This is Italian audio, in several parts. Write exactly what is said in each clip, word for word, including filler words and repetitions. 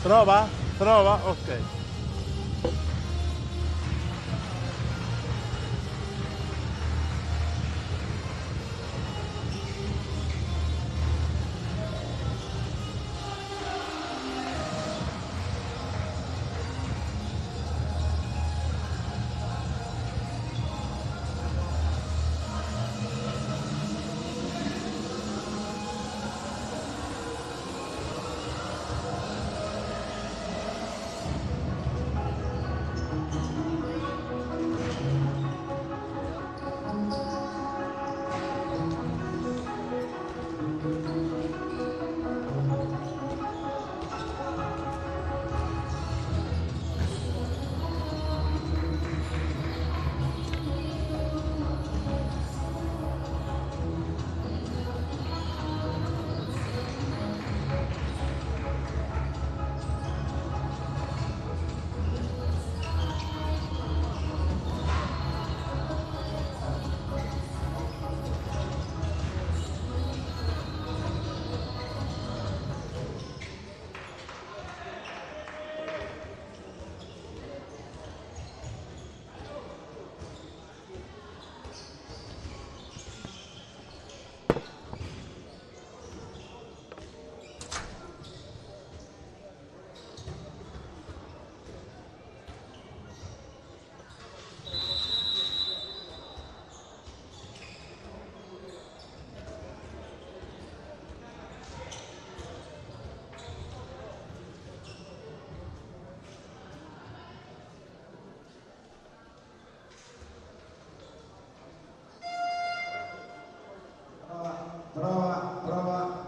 Trova? Trova? Ok. Prova, prova.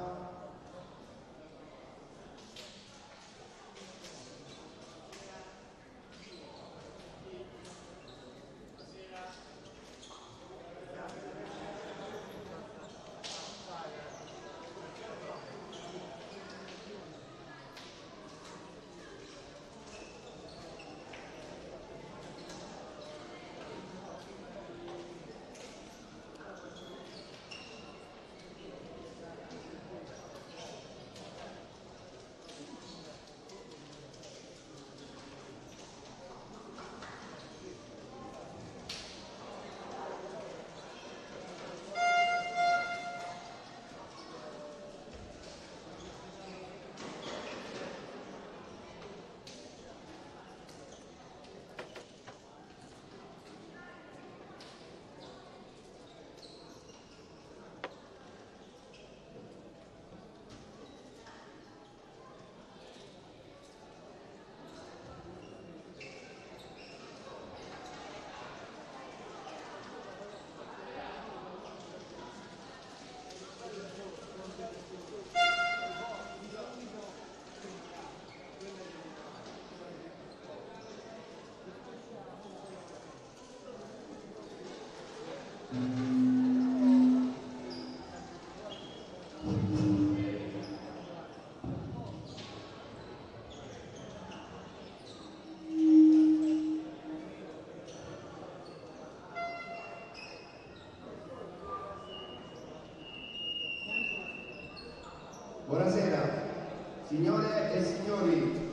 Buonasera, signore e signori,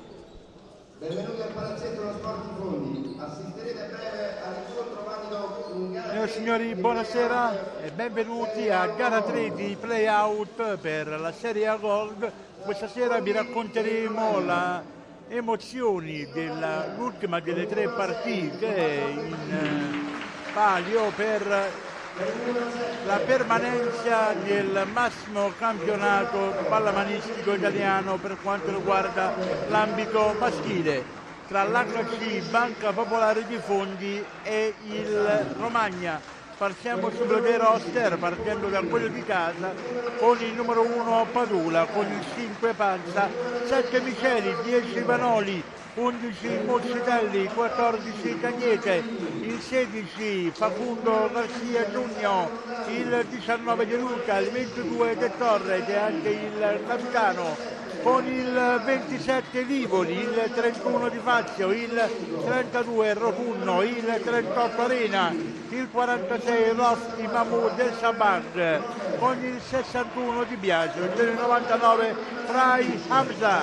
benvenuti al Palazzetto dello Sport di Fondi. Assisterete a breve all'incontro valido in gara. Signore e signori, buonasera e benvenuti a gara tre di play-out per la Serie A Gold. Questa sera vi racconteremo le emozioni dell'ultima delle tre partite in palio per la permanenza del massimo campionato pallamanistico italiano per quanto riguarda l'ambito maschile tra l'H C Banca Popolare di Fondi e il Romagna. Partiamo subito dai roster, partendo da quello di casa, con il numero uno Padula, con il cinque Panza, sette Micheli, dieci Vanoli, undici Moccitelli, quattordici Cagnete, il sedici Facundo Garcia Giugno, il diciannove De Luca, il ventidue De Torre e anche il capitano, con il ventisette Livoli, il trentuno Di Fazio, il trentadue Rotunno, il trentotto Arena, il quarantasei Rosti Mahmoud del Sabag, con il sessantuno Di Biagio, il novantanove Frai Hamza.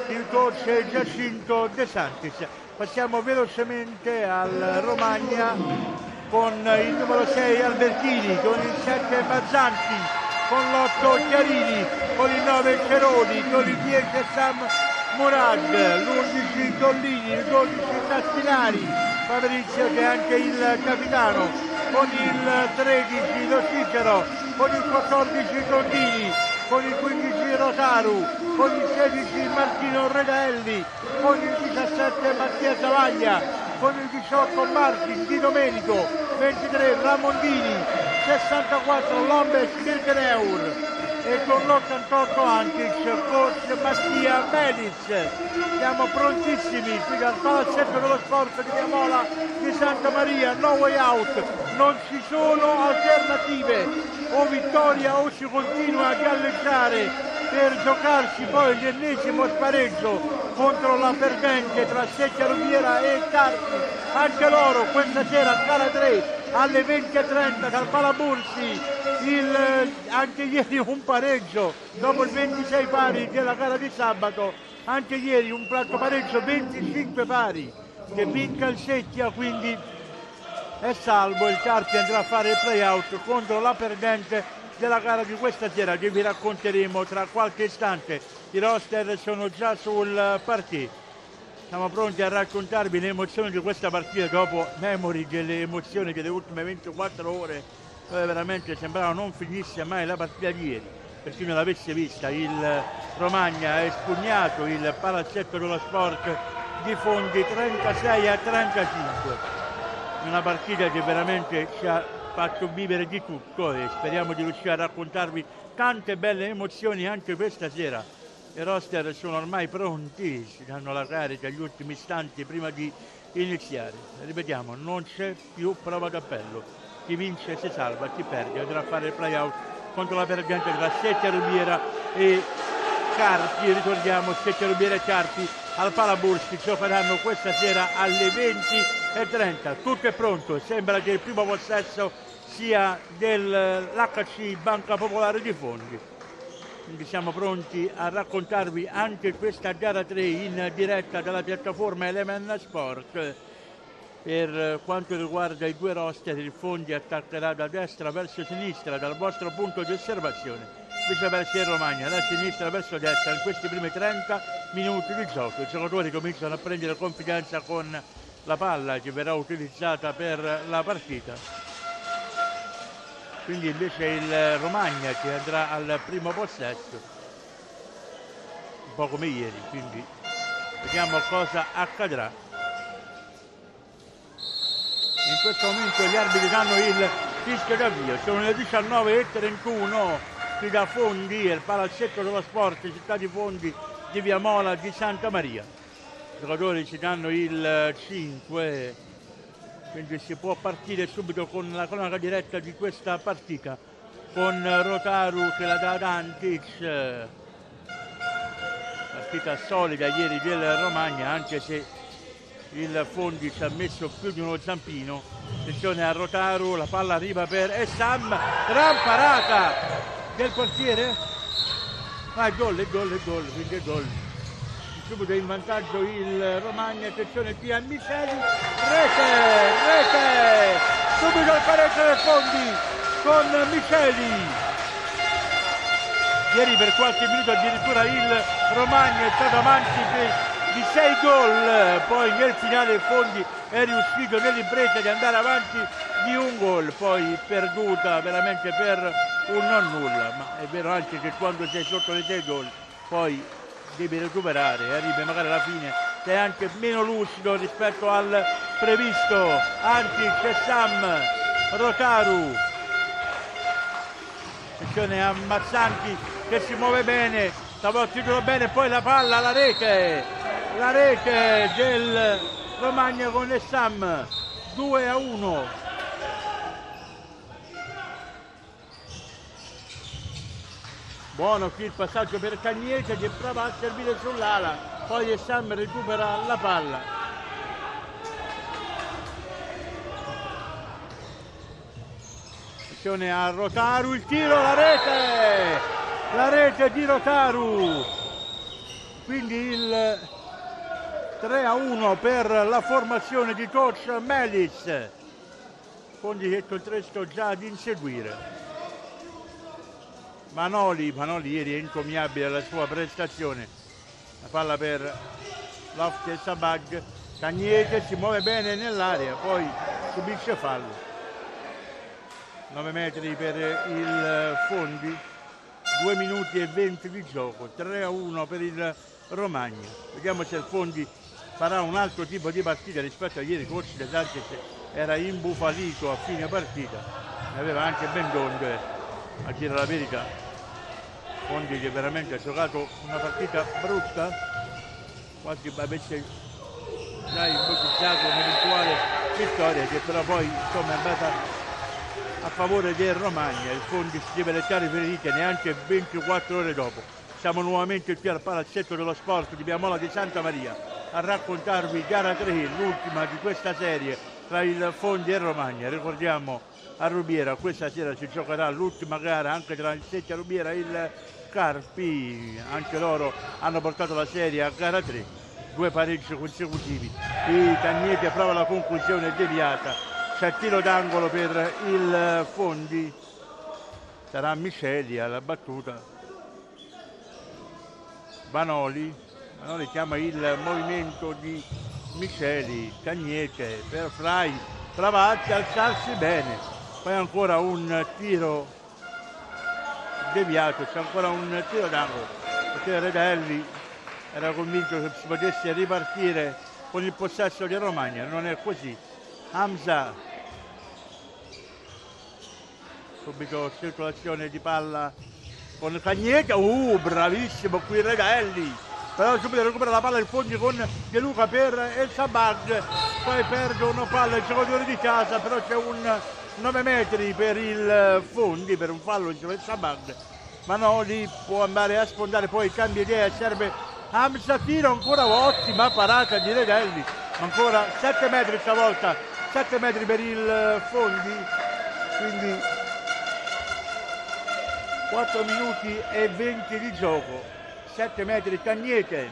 il coach Giacinto De Santis. Passiamo velocemente al Romagna con il numero sei Albertini, con il sette Mazzanti, con l'otto Chiarini, con il nove Ceroni, con il dieci Sam Murad, l'undici Tollini, il dodici Tastinari, Fabrizio che è anche il capitano, con il tredici Lo Cicero, con il quattordici Tondini, con il quindici Rotaru, con il sedici Martino Redelli, con il diciassette Mattia Zavaglia, con il diciotto Martin Di Domenico, ventitré Ramondini, sessantaquattro Lombes Birkeneur e con l'ottantotto Antic coach Mattia Melis. Siamo prontissimi qui dal palazzetto dello sport di Viamola di Santa Maria, no way out, non ci sono alternative, o vittoria o si continua a galleggiare per giocarsi poi l'ennesimo spareggio contro la perdente tra Secchia Rubiera e Carpi. Anche loro questa sera gara tre alle venti e trenta dal Palabursi, il, anche ieri un pareggio dopo il ventisei pari della gara di sabato, anche ieri un platto pareggio venticinque pari che vinca il Secchia, quindi è salvo. Il Carpi andrà a fare il play-out contro la perdente della gara di questa sera che vi racconteremo tra qualche istante. I roster sono già sul parquet. Siamo pronti a raccontarvi le emozioni di questa partita dopo memory delle emozioni delle ultime ventiquattro ore, dove veramente sembrava non finisse mai la partita di ieri. Per chi non l'avesse vista, il Romagna ha espugnato il palazzetto dello sport di Fondi trentasei a trentacinque. Una partita che veramente ci ha fatto vivere di tutto e speriamo di riuscire a raccontarvi tante belle emozioni anche questa sera. I roster sono ormai pronti, si danno la carica agli ultimi istanti prima di iniziare. Ripetiamo, non c'è più prova d'appello. Chi vince si salva, chi perde andrà a fare il play-out contro la perdente tra Secchia Rubiera e Carpi. Ricordiamo, Secchia Rubiera e Carpi al Palabursi giocheranno questa sera alle venti e trenta. Tutto è pronto, sembra che il primo possesso sia dell'H C Banca Popolare di Fondi. Quindi siamo pronti a raccontarvi anche questa gara tre in diretta dalla piattaforma Element Sport. Per quanto riguarda i due roster, il Fondi attaccherà da destra verso sinistra dal vostro punto di osservazione, viceversa il Romagna da sinistra verso destra. In questi primi trenta minuti di gioco i giocatori cominciano a prendere confidenza con la palla che verrà utilizzata per la partita. Quindi invece il Romagna che andrà al primo possesso, un po' come ieri, quindi vediamo cosa accadrà. In questo momento gli arbitri danno il fischio d'avvio, sono le diciannove e trentuno qui da Fondi, il palazzetto dello sport, città di Fondi di Viamola di Santa Maria. I giocatori ci danno il cinque, quindi si può partire subito con la cronaca diretta di questa partita con Rotaru che la dà ad Antic. Partita solida ieri del Romagna, anche se il Fondi ci ha messo più di uno zampino. Attenzione a Rotaru, la palla arriva per Essam, gran parata del portiere, ma è gol, è gol, è gol, quindi è gol. Subito in vantaggio il Romagna, attenzione qui a Miceli, rete, rete, subito il pareggio del Fondi con Miceli. Ieri per qualche minuto addirittura il Romagna è stato avanti di sei gol, poi nel finale il Fondi è riuscito nell'impresa di andare avanti di un gol, poi perduta veramente per un non nulla, ma è vero anche che quando sei sotto le sei gol poi devi recuperare, arrivi magari alla fine sei anche meno lucido rispetto al previsto. Antic e Sam, Rotaru, attenzione a Mazzanti che si muove bene, stavolta titolo bene, poi la palla, la rete, la rete del Romagna con Essam, due a uno. Buono qui il passaggio per Cagnese che prova a servire sull'ala, poi Essam recupera la palla. Attenzione a Rotaru, il tiro, la rete! La rete di Rotaru! quindi il tre a uno per la formazione di coach Melis. Fondi detto il tre sto già ad inseguire. Manoli, Manoli ieri è encomiabile la sua prestazione. La palla per Loftus Sabag. Cagnete si muove bene nell'area, poi subisce fallo. nove metri per il Fondi, due minuti e venti di gioco, tre a uno per il Romagna. Vediamo se il Fondi farà un altro tipo di partita rispetto a ieri. Coach De Sanchez era imbufalito a fine partita, ne aveva anche ben donde, a dire la verità. Fondi che veramente ha giocato una partita brutta, quasi avesse già ipotizzato un'eventuale vittoria, che però poi insomma è andata a favore del Romagna. Il Fondi si deve leccare ferite neanche ventiquattro ore dopo. Siamo nuovamente qui al Palazzetto dello Sport di Piamola di Santa Maria a raccontarvi gara tre, l'ultima di questa serie tra il Fondi e il Romagna. Ricordiamo a Rubiera questa sera si giocherà l'ultima gara anche tra il Secchia Rubiera e il Carpi, anche loro hanno portato la serie a gara tre, due pareggi consecutivi. I Cagnete prova la conclusione deviata, c'è tiro d'angolo per il Fondi, sarà Miceli alla battuta. Banoli, Banoli chiama il movimento di Miceli, Cagnete per Frai, prova a alzarsi bene, poi ancora un tiro deviato, c'è ancora un tiro d'angolo, perché Redelli era convinto che si potesse ripartire con il possesso di Romagna, non è così. Hamza, subito circolazione di palla con Cagnete, uh, bravissimo qui Redelli, però subito recupera la palla il Fondi con De Luca per El Sabag, poi perdono palla il giocatore di casa, però c'è un nove metri per il Fondi, per un fallo di El Sabag. Manoli può andare a sfondare, poi cambia idea, serve Hamza, tiro ancora, ottima parata di Redelli, ancora sette metri stavolta, sette metri per il Fondi, quindi quattro minuti e venti di gioco, sette metri Cagnete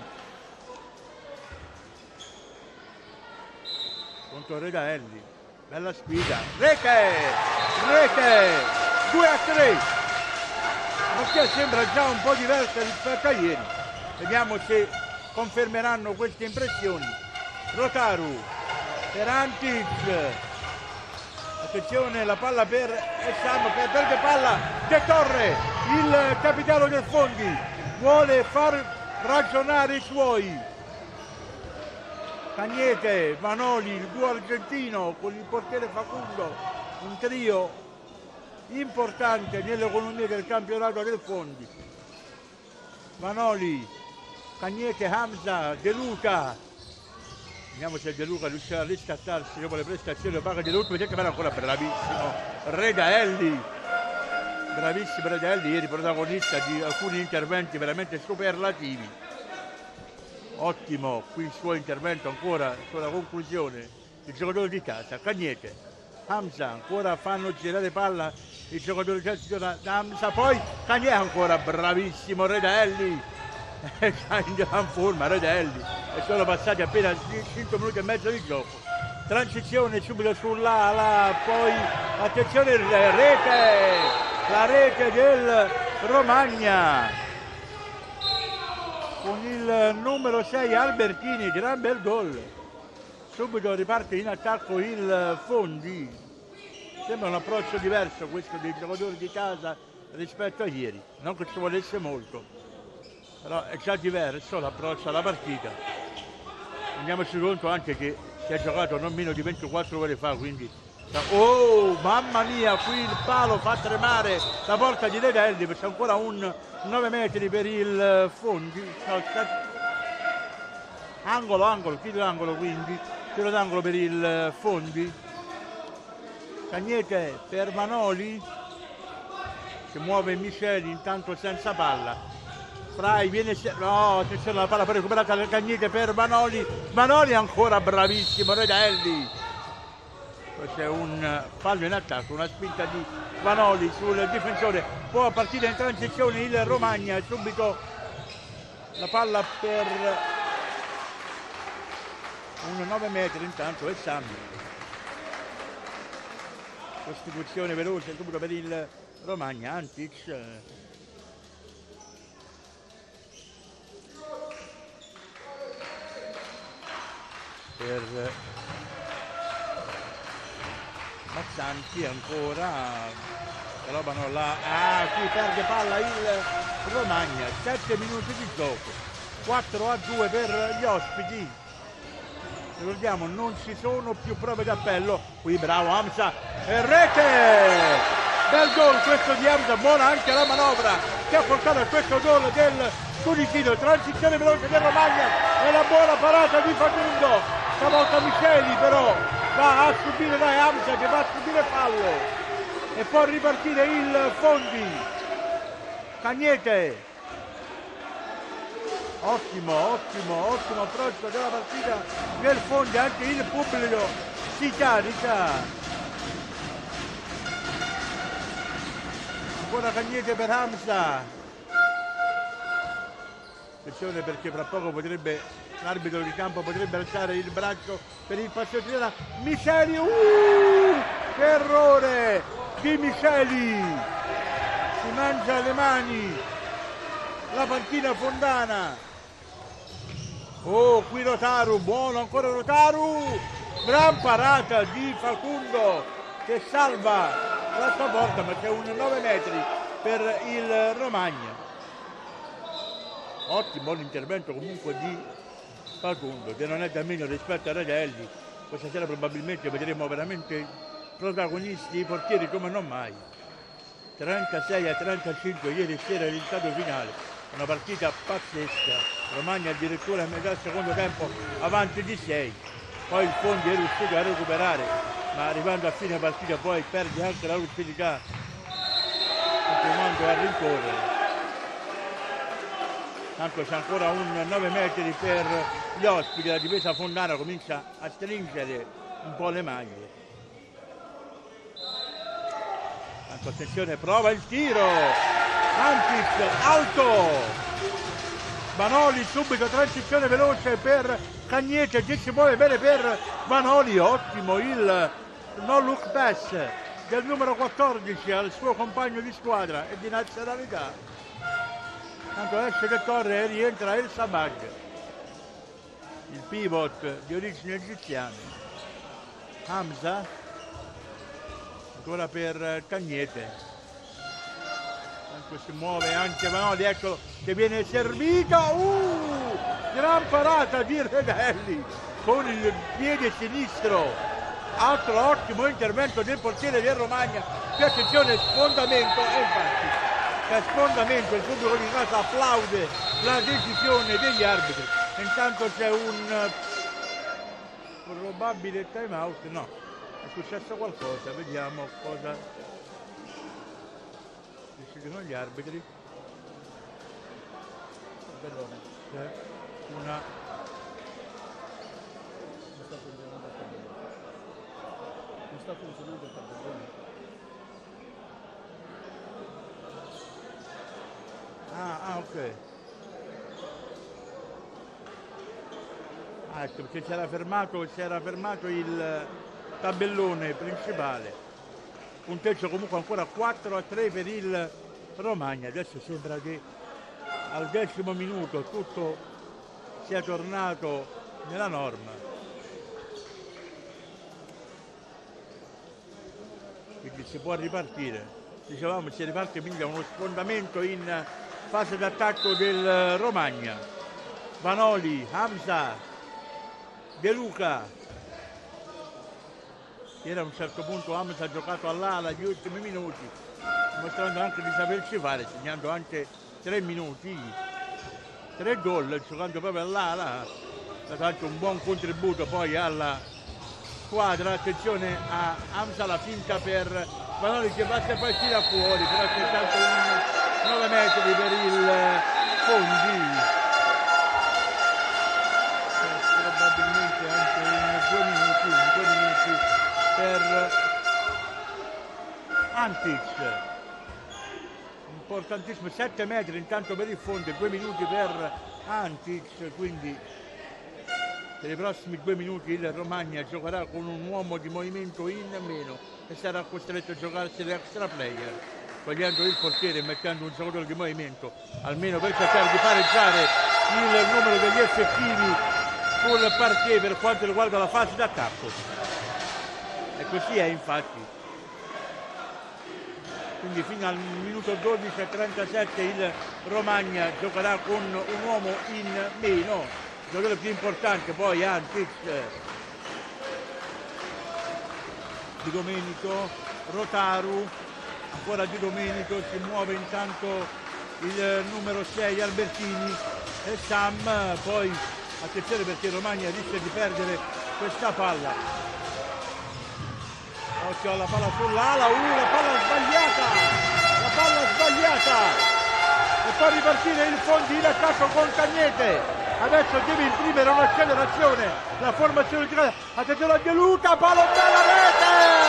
contro Redelli, bella sfida, rete, rete, due a tre. Ma sembra già un po' diversa rispetto a ieri. Vediamo se confermeranno queste impressioni. Rotaru per Antic. Attenzione, la palla per Essam, che perde palla De Torre, il capitano del Fondi. Vuole far ragionare i suoi. Cagnete, Manoli, il duo argentino con il portiere Facundo. Un trio importante nell'economia del campionato del Fondi. Manoli, Cagnete, Hamza, De Luca. Vediamo se De Luca riuscirà a riscattarsi dopo le prestazioni. Paga De Luca, vedete che era ancora bravissimo Redelli, bravissimo Redelli, ieri protagonista di alcuni interventi veramente superlativi. Ottimo qui il suo intervento ancora sulla conclusione il giocatore di casa. Cagnete, Hamza, ancora fanno girare palla il giocatore di Hamza, poi Cagnete ancora, bravissimo Redelli, in forma Redelli, e sono passati appena cinque minuti e mezzo di gioco. Transizione subito sull'ala, poi attenzione, rete, la rete del Romagna con il numero sei Albertini, gran bel gol. Subito riparte in attacco il Fondi. Sembra un approccio diverso questo dei giocatori di casa rispetto a ieri, non che ci volesse molto, però è già diverso l'approccio alla partita. Rendiamoci conto anche che si è giocato non meno di ventiquattro ore fa, quindi oh mamma mia, qui il palo fa tremare la porta di Redelli, c'è ancora un nove metri per il Fondi, no, angolo, angolo, tiro d'angolo, quindi tiro d'angolo per il Fondi. Cagnete per Manoli, si muove Miceli intanto senza palla. Frai viene, no, attenzione, la palla poi recuperata da Cagnete per Manoli, Manoli ancora bravissimo Redelli. Poi c'è un fallo in attacco, una spinta di Manoli sul difensore, può partire in transizione il Romagna, subito la palla per un nove metri, intanto è Sammy. Costituzione veloce subito per il Romagna. Antic per Mazzanti ancora, robano là, ah qui perde palla il Romagna. Sette minuti di gioco, quattro a due per gli ospiti. Ricordiamo, non ci sono più prove d'appello. Qui bravo Hamza e rete, bel gol questo di Hamza, buona anche la manovra che ha portato a questo gol del Tunisino. Transizione veloce del Romagna e la buona parata di Facundo, stavolta Micheli però va a subire dai Hamza che va a subire fallo e può ripartire il Fondi. Cagnete, ottimo, ottimo, ottimo approccio della partita nel Fondi, anche il pubblico si carica. Ancora Cagnete per Hamza. Attenzione perché fra poco potrebbe, l'arbitro di campo potrebbe alzare il braccio per il passaggio di Micheli. Uh, che errore di Micheli, si mangia le mani la panchina fondana. Oh, qui Rotaru, buono ancora Rotaru, gran parata di Facundo che salva la sua porta, ma c'è un nove metri per il Romagna. Ottimo l'intervento comunque di Facundo, che non è da meno rispetto a Radelli. Questa sera probabilmente vedremo veramente protagonisti i portieri come non mai. trentasei a trentacinque ieri sera il risultato finale, una partita pazzesca. Romagna addirittura a metà secondo tempo avanti di sei, poi il Fondi è riuscito a recuperare, ma arrivando a fine partita poi perde anche la lucidità continuando a rincorrere. Tanto c'è ancora un nove metri per gli ospiti, la difesa fondana comincia a stringere un po' le maglie. Tanto attenzione, prova il tiro, Antic, alto, Vanoli subito, transizione veloce per Cagnete che si muove bene per Vanoli, ottimo il no look pass del numero quattordici al suo compagno di squadra e di nazionalità. Tanto esce che corre e rientra El Sabag, il pivot di origine egiziana. Hamza ancora per Cagnete, tanto si muove anche Vanoli, eccolo che viene servito, uh, gran parata di Redelli con il piede sinistro, altro ottimo intervento del portiere del Romagna. Più attenzione, sfondamento, e infatti a sfondamento il pubblico di casa applaude la decisione degli arbitri. Intanto c'è un probabile time out, no, è successo qualcosa, vediamo cosa decidono gli arbitri. Perdone, c'è una non sta funzionando il tabellone. Ah, ah, ok. Ah, ecco, perché c'era fermato, c'era fermato il tabellone principale. Punteggio comunque ancora quattro a tre per il Romagna. Adesso sembra che al decimo minuto tutto sia tornato nella norma. Quindi si può ripartire. Dicevamo, si riparte quindi da uno sfondamento in fase d'attacco del Romagna. Vanoli, Hamza, De Luca. Ieri a un certo punto Hamza ha giocato all'ala gli ultimi minuti, mostrando anche di saperci fare, segnando anche tre minuti, tre gol, giocando proprio all'ala. Ha dato anche un buon contributo poi alla squadra. Attenzione a Hamza, la finta per Vanoli che basta e poi tira fuori, però c'è tanto un nove metri per il Fondi, eh, probabilmente anche in due minuti, in due minuti per Antic. importantissimo, sette metri intanto per il fondo e due minuti per Antic, quindi per i prossimi due minuti il Romagna giocherà con un uomo di movimento in meno e sarà costretto a giocarsi l'extra player, togliendo il portiere e mettendo un giocatore di movimento, almeno per cercare di pareggiare il numero degli effettivi sul parquet per quanto riguarda la fase d'attacco. E così è infatti. Quindi fino al minuto dodici e trentasette il Romagna giocherà con un uomo in meno, il giocatore più importante poi Antic, Di Domenico, Rotaru, ancora Di Domenico, si muove intanto il numero sei Albertini e Sam, poi attenzione perché Romagna rischia di perdere questa palla. Occhio alla palla sull'ala, uh, la palla sbagliata, la palla sbagliata e poi ripartire il Fondi in attacco con Cagnete. Adesso deve imprimere un'accelerazione, la formazione di attenzione a De Luca, pallonella, rete,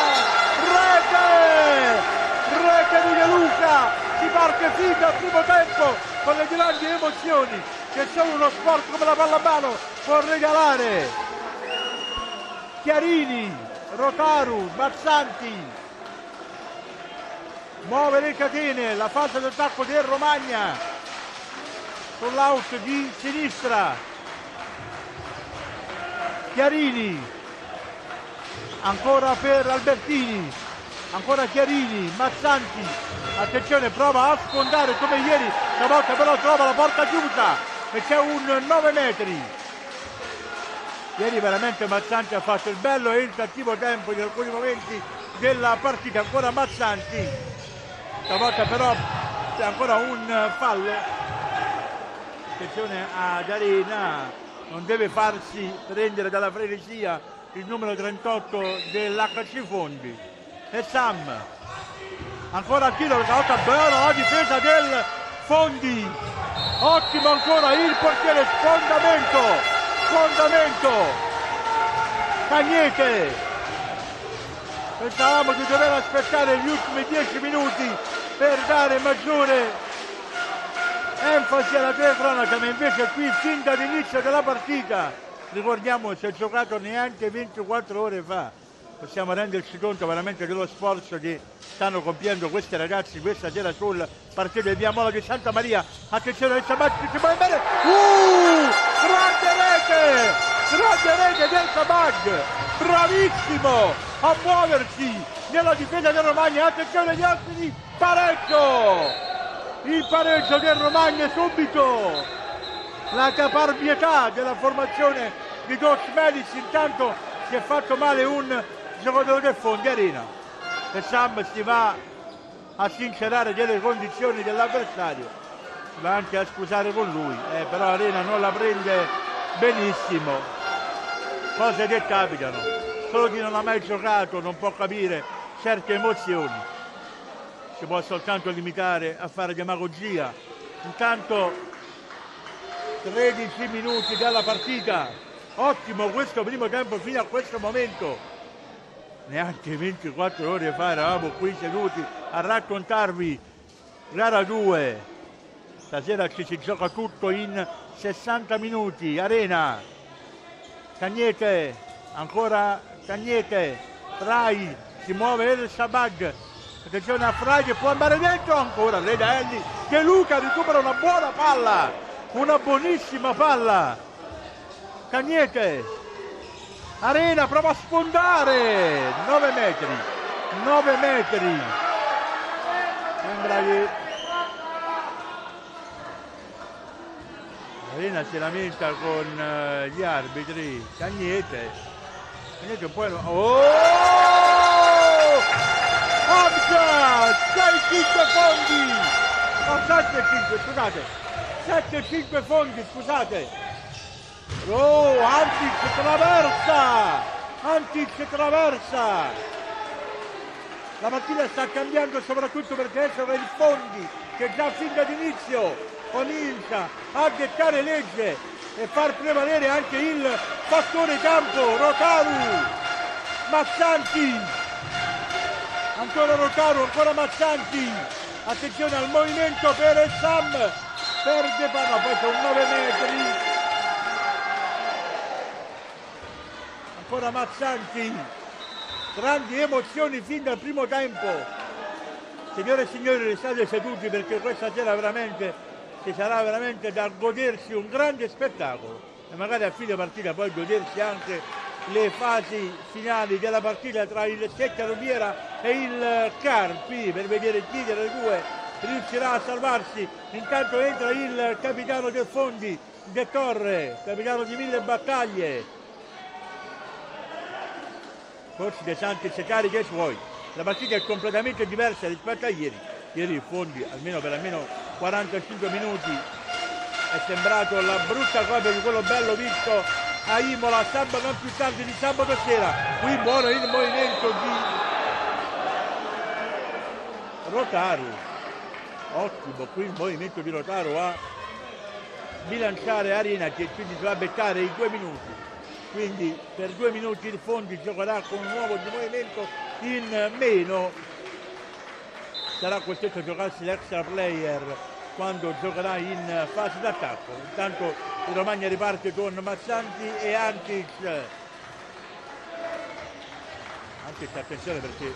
rete, rete di De Luca, si parte fin dal primo tempo con le grandi emozioni che solo uno sport come la pallamano può regalare. Chiarini, Rotaru, Mazzanti, muove le catene, la fase d'attacco del Romagna, sull'out di sinistra, Chiarini, ancora per Albertini, ancora Chiarini, Mazzanti, attenzione, prova a sfondare come ieri, stavolta però trova la porta chiusa e c'è un nove metri. Ieri veramente Mazzanti ha fatto il bello e il cattivo tempo in alcuni momenti della partita, ancora Mazzanti, stavolta però c'è ancora un fallo. Attenzione ad Arena, non deve farsi prendere dalla frenesia il numero trentotto dell'H C Fondi. E Sam, ancora a tiro, stavolta buona la difesa del Fondi, ottimo ancora il portiere, sfondamento. Fondamento, Cagnete, pensavamo di dover aspettare gli ultimi dieci minuti per dare maggiore enfasi alla telecronaca, ma invece qui fin dall'inizio della partita, ricordiamo si è giocato neanche ventiquattro ore fa, possiamo renderci conto veramente dello sforzo che stanno compiendo questi ragazzi questa sera sul partito di Via Mola di Santa Maria. Attenzione al Sabacchi, si muove bene, uh, grande rete, grande rete del Sabag, bravissimo a muoversi nella difesa del Romagna. Attenzione agli altri di pareggio, il pareggio del Romagna subito, la caparbietà della formazione di Coach Medici. Intanto si è fatto male un giocatore del Fondi, Arena, e Sam si va a sincerare delle condizioni dell'avversario, si va anche a scusare con lui, eh, però Arena non la prende benissimo, cose che capitano, solo chi non ha mai giocato non può capire certe emozioni, si può soltanto limitare a fare demagogia. Intanto tredici minuti dalla partita, ottimo questo primo tempo fino a questo momento. Neanche ventiquattro ore fa eravamo qui seduti a raccontarvi gara due. Stasera ci si gioca tutto in sessanta minuti. Arena, Cagnete, ancora Cagnete, Frai, si muove il Sabag. Attenzione a Frai che può andare dentro, ancora Redaelli, che Luca recupera una buona palla, una buonissima palla. Cagnete, Arena prova a sfondare, nove metri, nove metri, sembra che Arena si lamenta con uh, gli arbitri. Cagnete, Cagnete poi no. Oh! Hamza, sei cinque Fondi, no, sette cinque, scusate, sette cinque Fondi, scusate. Oh, Antic traversa, Antic traversa, la partita sta cambiando soprattutto perché adesso è il Fondi che già fin dall'inizio comincia a dettare legge e far prevalere anche il fattore campo. Rotaru, Mazzanti, ancora Rotaru, ancora Mazzanti, attenzione al movimento per il Sam, perde palla, poi con nove metri, ancora Mazzanti, grandi emozioni fin dal primo tempo. Signore e signori, restate seduti perché questa sera veramente ci sarà veramente da godersi un grande spettacolo e magari a fine partita poi godersi anche le fasi finali della partita tra il Secca Rubiera e il Carpi per vedere chi delle due riuscirà a salvarsi. Intanto entra il capitano del Fondi, De Torre, capitano di mille battaglie. Coach De Santis carica i suoi. La partita è completamente diversa rispetto a ieri. Ieri il Fondi, almeno per almeno quarantacinque minuti, è sembrato la brutta copia di quello bello visto a Imola sabato, non più tardi di sabato sera. Qui buono il movimento di Rotaru, ottimo qui il movimento di Rotaru a bilanciare Arena, che quindi si va a beccare i due minuti, quindi per due minuti il Fondi giocherà con un nuovo movimento in meno, sarà costretto a giocarsi l'extra player quando giocherà in fase d'attacco. Intanto il Romagna riparte con Mazzanti e Antic. Antic, attenzione perché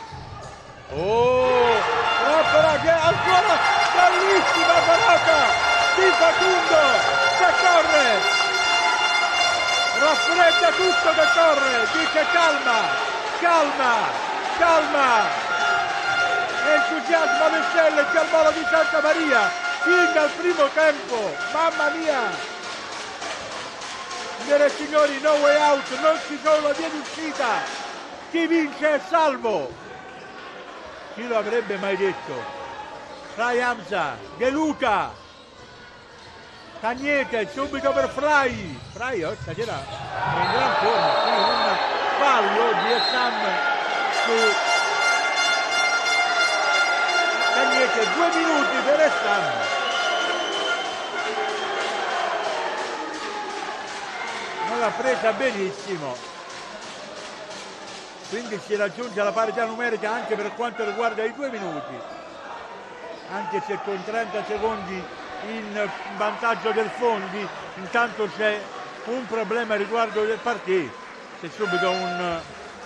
oh, troppo che ancora bellissima parata di Facundo che corre, raffredda tutto che corre, dice calma, calma, calma. Entusiasmo alle stelle, c'è il volo di Santa Maria, fin dal primo tempo, mamma mia! Signore e signori, no way out, non ci sono vie d'uscita, chi vince è salvo! Chi lo avrebbe mai detto? Frai Hamza, De Luca, Cagnete, subito per Frai, Frai oh, stasera è in gran forma, qui un fallo di Essam su Cagnete, due minuti per Essam. Non l'ha presa benissimo. Quindi si raggiunge la parità numerica anche per quanto riguarda i due minuti. Anche se con trenta secondi in vantaggio del Fondi, intanto c'è un problema riguardo del partito. C'è subito un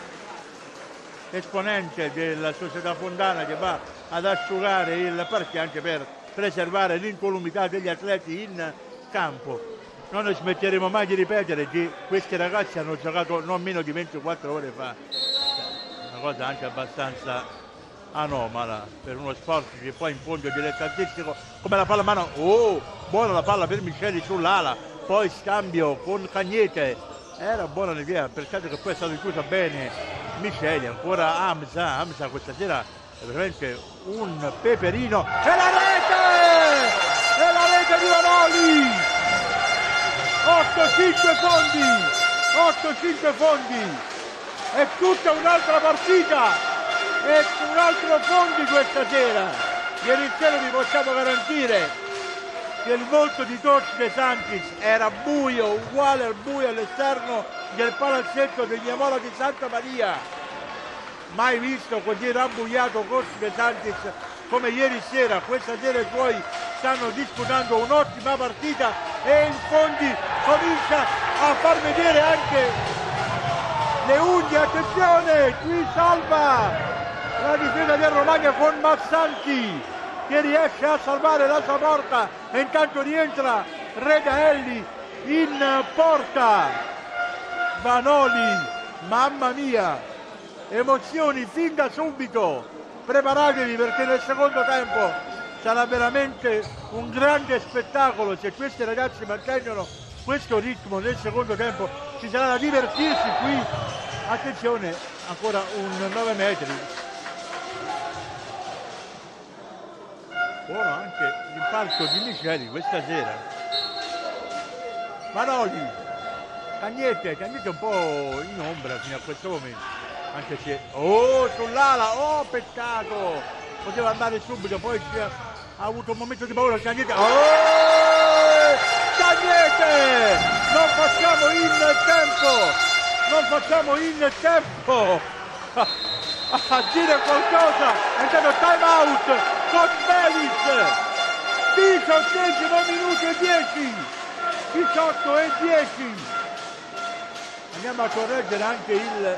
esponente della società fondana che va ad asciugare il parquet anche per preservare l'incolumità degli atleti in campo. Non ne smetteremo mai di ripetere che questi ragazzi hanno giocato non meno di ventiquattro ore fa, una cosa anche abbastanza anomala per uno sport che poi in fondo è dilettantistico come la palla a mano. Oh, buona la palla per Micheli sull'ala, poi scambio con Cagnete, era buona l'idea, peccato che poi è stato chiuso bene Micheli. Ancora Hamza, Hamza questa sera è veramente un peperino, e la rete, e la rete di Vanoli, otto cinque Fondi, otto cinque Fondi, è tutta un'altra partita, è un altro Fondi questa sera. Ieri sera vi possiamo garantire che il volto di coach De Santis era buio, uguale al buio all'esterno del palazzetto degli Imola di Santa Maria. Mai visto così rabbuiato coach De Santis come ieri sera. Questa sera i suoi stanno disputando un'ottima partita e il Fondi comincia a far vedere anche le unghie. Attenzione, qui salva la difesa del Romagna con Mazzanti che riesce a salvare la sua porta e intanto rientra Regaelli in porta. Vanoli, mamma mia, emozioni fin da subito, preparatevi perché nel secondo tempo sarà veramente un grande spettacolo. Se questi ragazzi mantengono questo ritmo nel secondo tempo ci sarà da divertirsi qui. Attenzione, ancora un nove metri. Buono anche l'impalco di Micheli questa sera. Vanoli, Cagnete, Cagnete un po' in ombra fino a questo momento, anche se oh, sull'ala, oh, peccato, poteva andare subito, poi ha avuto un momento di paura Cagnete. Oh, Cagnete, non facciamo in tempo, non facciamo in tempo a dire qualcosa. È stato time out Cosmelis, diciottesimo minuto e dieci, diciotto e dieci. Andiamo a correggere anche il,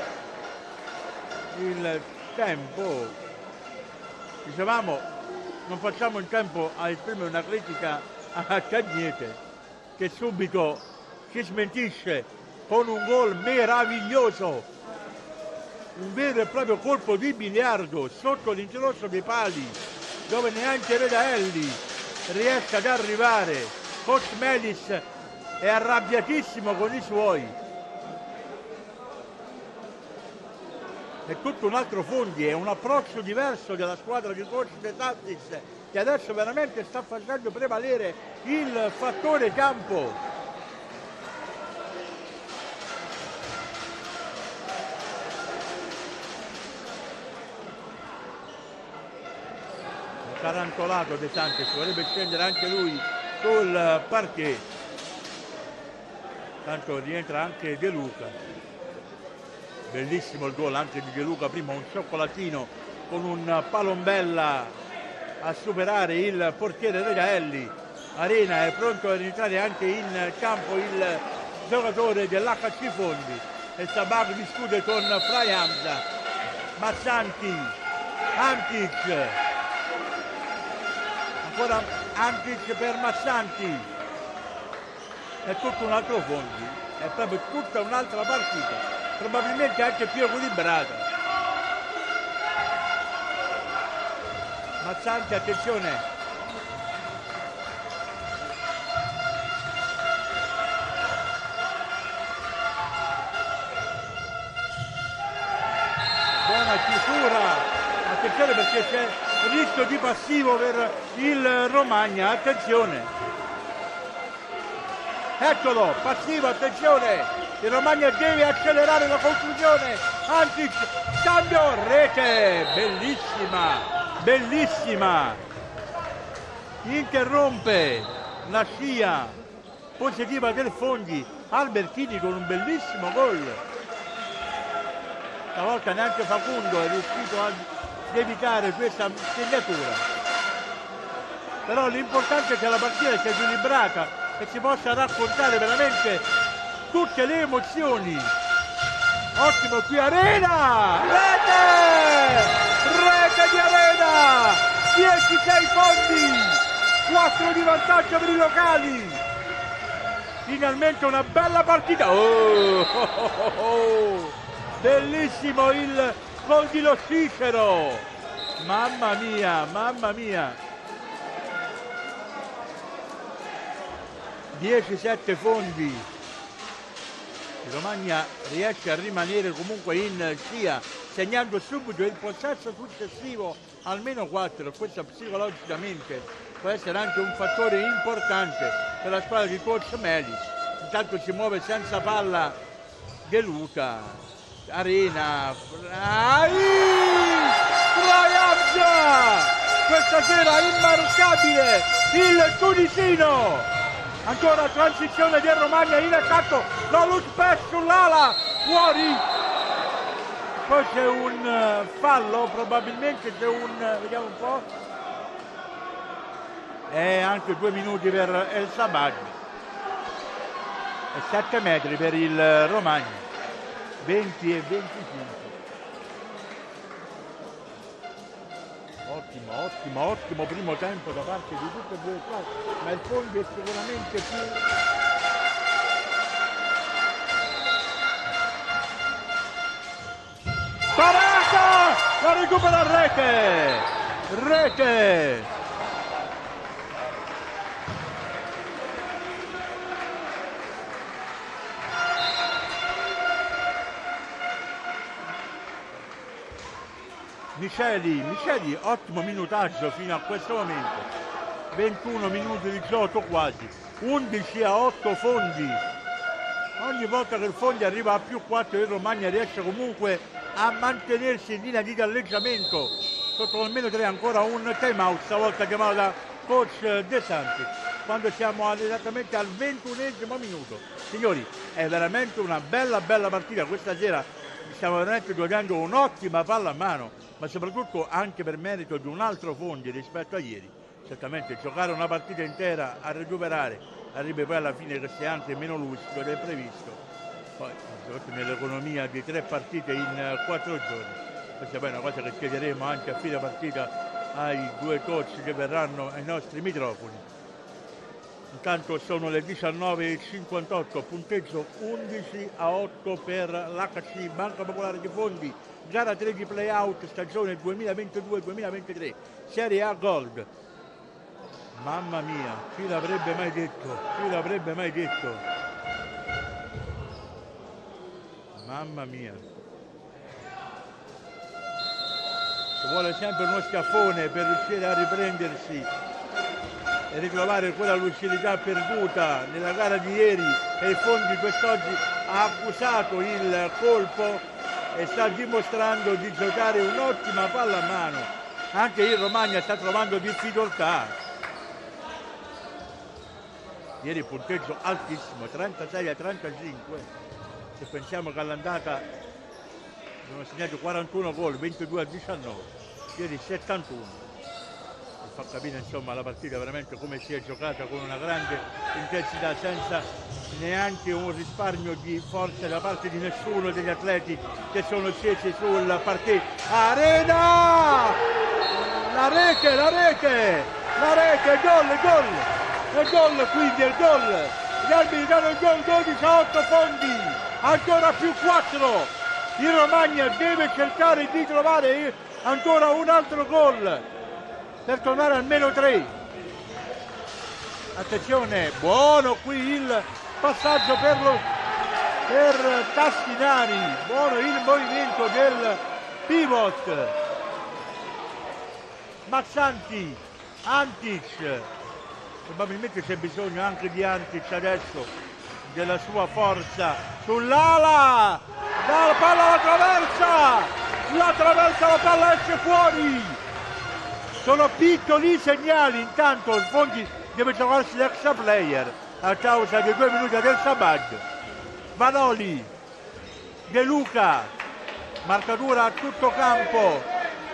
il tempo. Dicevamo, non facciamo in tempo a esprimere una critica a Cagnete, che subito si smentisce con un gol meraviglioso, un vero e proprio colpo di biliardo sotto l'incrocio dei pali, dove neanche Redaelli riesce ad arrivare. Cosmelis è arrabbiatissimo con i suoi. È tutto un altro Fondi, è un approccio diverso della squadra di coach De Santis, che adesso veramente sta facendo prevalere il fattore campo. Tarantolato De Santis, vorrebbe scendere anche lui sul parquet. Tanto rientra anche De Luca. Bellissimo il gol anche di De Luca, prima un cioccolatino con un palombella a superare il portiere Regaelli. Arena è pronto a rientrare anche in campo il giocatore dell'H C Fondi. E Sabag discute con Fray Hamza. Mazzanti, Antic, ancora Antic per Mazzanti. È tutto un altro Fondi, è proprio tutta un'altra partita, probabilmente anche più equilibrata. Mazzanti, attenzione, buona chiusura, attenzione perché c'è rischio di passivo per il Romagna, attenzione, eccolo, passivo, attenzione, il Romagna deve accelerare la conclusione. Antic, cambio, rete, bellissima, bellissima, interrompe la scia positiva del Fondi. Albertini con un bellissimo gol, stavolta neanche Facundo è riuscito ad evitare questa segnatura, però l'importante è che la partita sia equilibrata e si possa raccontare veramente tutte le emozioni. Ottimo qui Arena, rete, rete di Arena, dieci sei Fondi, quattro di vantaggio per i locali. Finalmente una bella partita. Oh, oh, oh, oh. Bellissimo il gol di Lo Cicero, mamma mia, mamma mia. dieci sette Fondi. Il Romagna riesce a rimanere comunque in scia, segnando subito il possesso successivo, almeno quattro. Questo psicologicamente può essere anche un fattore importante per la squadra di coach Melis. Intanto si muove senza palla De Luca, Arena, Traiamza! Questa sera immarcabile il tunisino. Ancora transizione del Romagna in attacco, la Luzpes sull'ala, fuori. Poi c'è un fallo, probabilmente c'è un, vediamo un po', e anche due minuti per El Sabag e sette metri per il Romagna, venti e venticinque. Ottimo, ottimo, ottimo primo tempo da parte di tutte e due le squadre, ma il Fondi è sicuramente più... Parata! La recupera a rete! Rete! Miceli, Miceli, ottimo minutaggio fino a questo momento, ventuno minuti di gioco quasi, undici a otto Fondi. Ogni volta che il Fondi arriva a più quattro il Romagna riesce comunque a mantenersi in linea di galleggiamento, sotto almeno tre ancora un time out, stavolta chiamato da coach De Santis, quando siamo esattamente al ventunesimo minuto. Signori, è veramente una bella bella partita questa sera stiamo veramente giocando un'ottima palla a mano, ma soprattutto anche per merito di un altro Fondi rispetto a ieri. Certamente giocare una partita intera a recuperare, arrivi poi alla fine che sei anche meno lucido del previsto, poi soprattutto nell'economia di tre partite in quattro giorni. Questa poi è una cosa che chiederemo anche a fine partita ai due coach che verranno ai nostri microfoni. Intanto sono le diciannove e cinquantotto, punteggio undici a otto per l'H C Banca Popolare di Fondi, gara tre di playout stagione duemilaventidue duemilaventitré, Serie A Gold. Mamma mia, chi l'avrebbe mai detto? Chi l'avrebbe mai detto? Mamma mia. Ci vuole sempre uno schiaffone per riuscire a riprendersi e ritrovare quella lucidità perduta nella gara di ieri, e il Fondi quest'oggi ha accusato il colpo e sta dimostrando di giocare un'ottima palla a mano. Anche il Romagna sta trovando difficoltà. Ieri punteggio altissimo, trentasei a trentacinque, se pensiamo che all'andata abbiamo segnato quarantuno gol, ventidue a diciannove, ieri settantuno. Fa capire insomma la partita veramente come si è giocata, con una grande intensità, senza neanche un risparmio di forza da parte di nessuno degli atleti che sono scesi sul parquet. Arena! La rete, la rete, la rete, gol, gol, il gol, quindi il gol. Gli arbitri danno il gol, dodici a otto Fondi, ancora più quattro. Il Romagna deve cercare di trovare ancora un altro gol per tornare almeno tre. Attenzione, buono qui il passaggio per, lo, per Tassinari, buono il movimento del pivot. Mazzanti, Antic, probabilmente c'è bisogno anche di Antic adesso, della sua forza sull'ala, la palla la traversa, la traversa, la palla esce fuori. Sono piccoli segnali, intanto il Fondi deve giocarsi l'extra player a causa dei due minuti del Sabag. Vanoli, De Luca, marcatura a tutto campo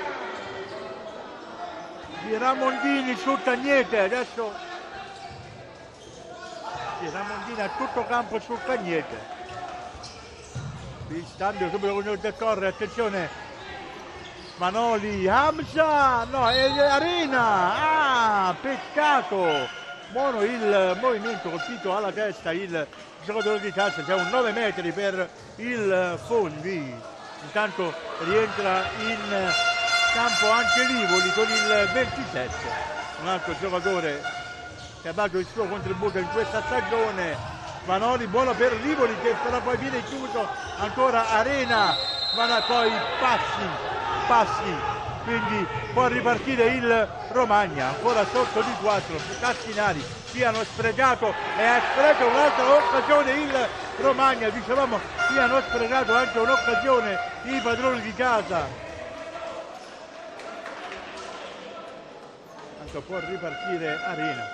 di Ramondini su Cagnete, adesso sì, Ramondini a tutto campo su Cagnete. Vi scambio subito con il decorre, attenzione. Manoli, Hamza, no, è Arena, ah, peccato, buono il movimento, colpito alla testa il giocatore di Tassa, c'è un nove metri per il Fondi. Intanto rientra in campo anche Livoli con il ventisette, un altro giocatore che ha dato il suo contributo in questa stagione. Manoli, buono per Livoli che però poi viene chiuso, ancora Arena, ma poi passi. passi, quindi può ripartire il Romagna, ancora sotto di quattro. Tassinari si hanno sprecato e ha sprecato un'altra occasione il Romagna, dicevamo si hanno sprecato anche un'occasione i padroni di casa. Tanto può ripartire Arena.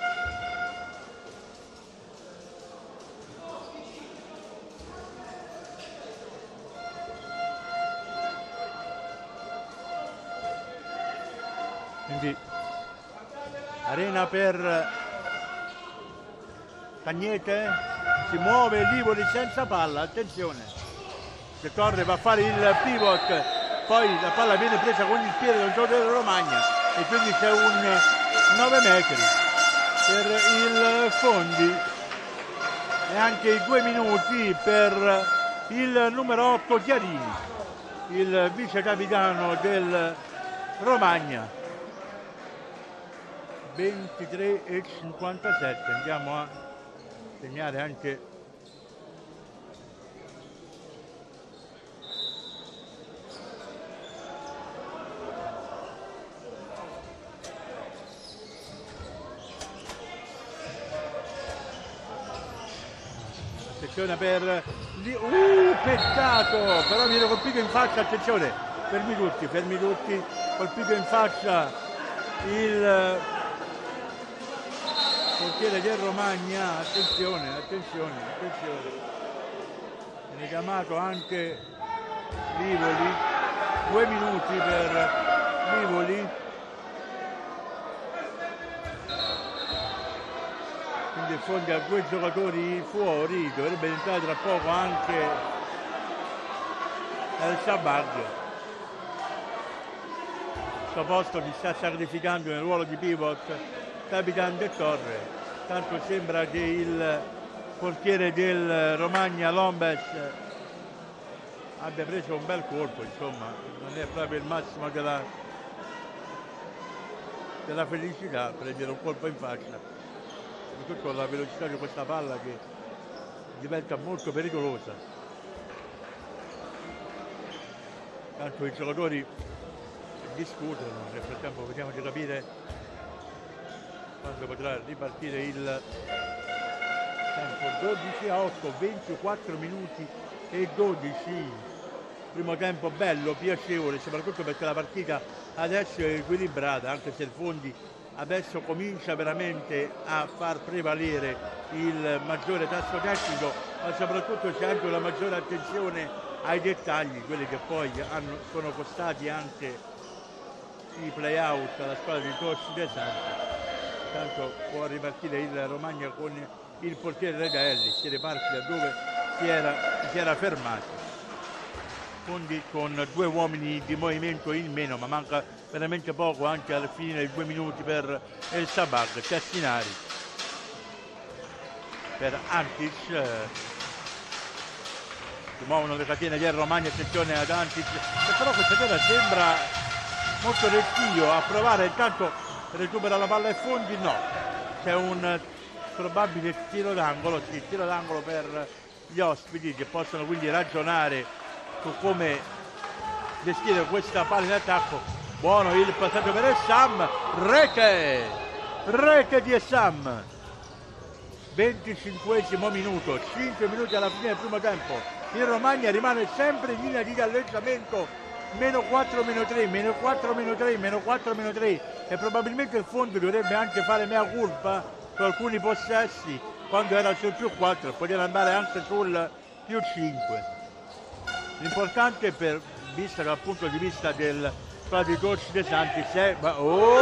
Quindi Arena per Cagnete, si muove Livoli senza palla, attenzione, se Torre va a fare il pivot, poi la palla viene presa con il piede del giocatore della Romagna e quindi c'è un nove metri per il Fondi e anche i due minuti per il numero otto Chiarini, il vice capitano del Romagna. ventitré e cinquantasette, andiamo a segnare anche attenzione per uh, peccato, però viene colpito in faccia, attenzione, fermi tutti, fermi tutti, colpito in faccia il portiere del Romagna, attenzione, attenzione, attenzione. Viene chiamato anche Livoli, due minuti per Livoli, quindi Fondi ha due giocatori fuori, dovrebbe entrare tra poco anche El Sabag. Questo posto si sta sacrificando nel ruolo di pivot Capitan De Torre, tanto sembra che il portiere del Romagna Lombes abbia preso un bel colpo, insomma, non è proprio il massimo della, della felicità prendere un colpo in faccia, soprattutto con la velocità di questa palla che diventa molto pericolosa. Tanto i giocatori discutono, nel frattempo vediamo di capire quando potrà ripartire il tempo. Dodici a otto, ventiquattro minuti e dodici. Primo tempo bello, piacevole, soprattutto perché la partita adesso è equilibrata, anche se il Fondi adesso comincia veramente a far prevalere il maggiore tasso tecnico, ma soprattutto c'è anche una maggiore attenzione ai dettagli, quelli che poi hanno, sono costati anche i play-out alla squadra di Torsi De Santi. Tanto può ripartire il Romagna con il portiere Regaelli, si riparte da dove si era, si era fermato. Fondi con due uomini di movimento in meno, ma manca veramente poco anche alla fine dei due minuti per El Sabag. Cassinari per Antic, si muovono le catene del Romagna, attenzione ad Antic, che però questa sera sembra molto restio a provare, intanto recupera la palla ai Fondi, no, c'è un probabile tiro d'angolo, sì, tiro d'angolo per gli ospiti che possono quindi ragionare su come gestire questa palla in attacco. Buono il passaggio per Essam, rete, rete di Essam, venticinquesimo minuto, cinque minuti alla fine del primo tempo, il Romagna rimane sempre in linea di galleggiamento, meno quattro, meno tre, meno quattro, meno tre, meno quattro, meno tre, e probabilmente il Fondo dovrebbe anche fare mea culpa su alcuni possessi quando era sul più quattro, poteva andare anche sul più cinque. L'importante, per vista dal punto di vista del di Torsi De Santi, è oh,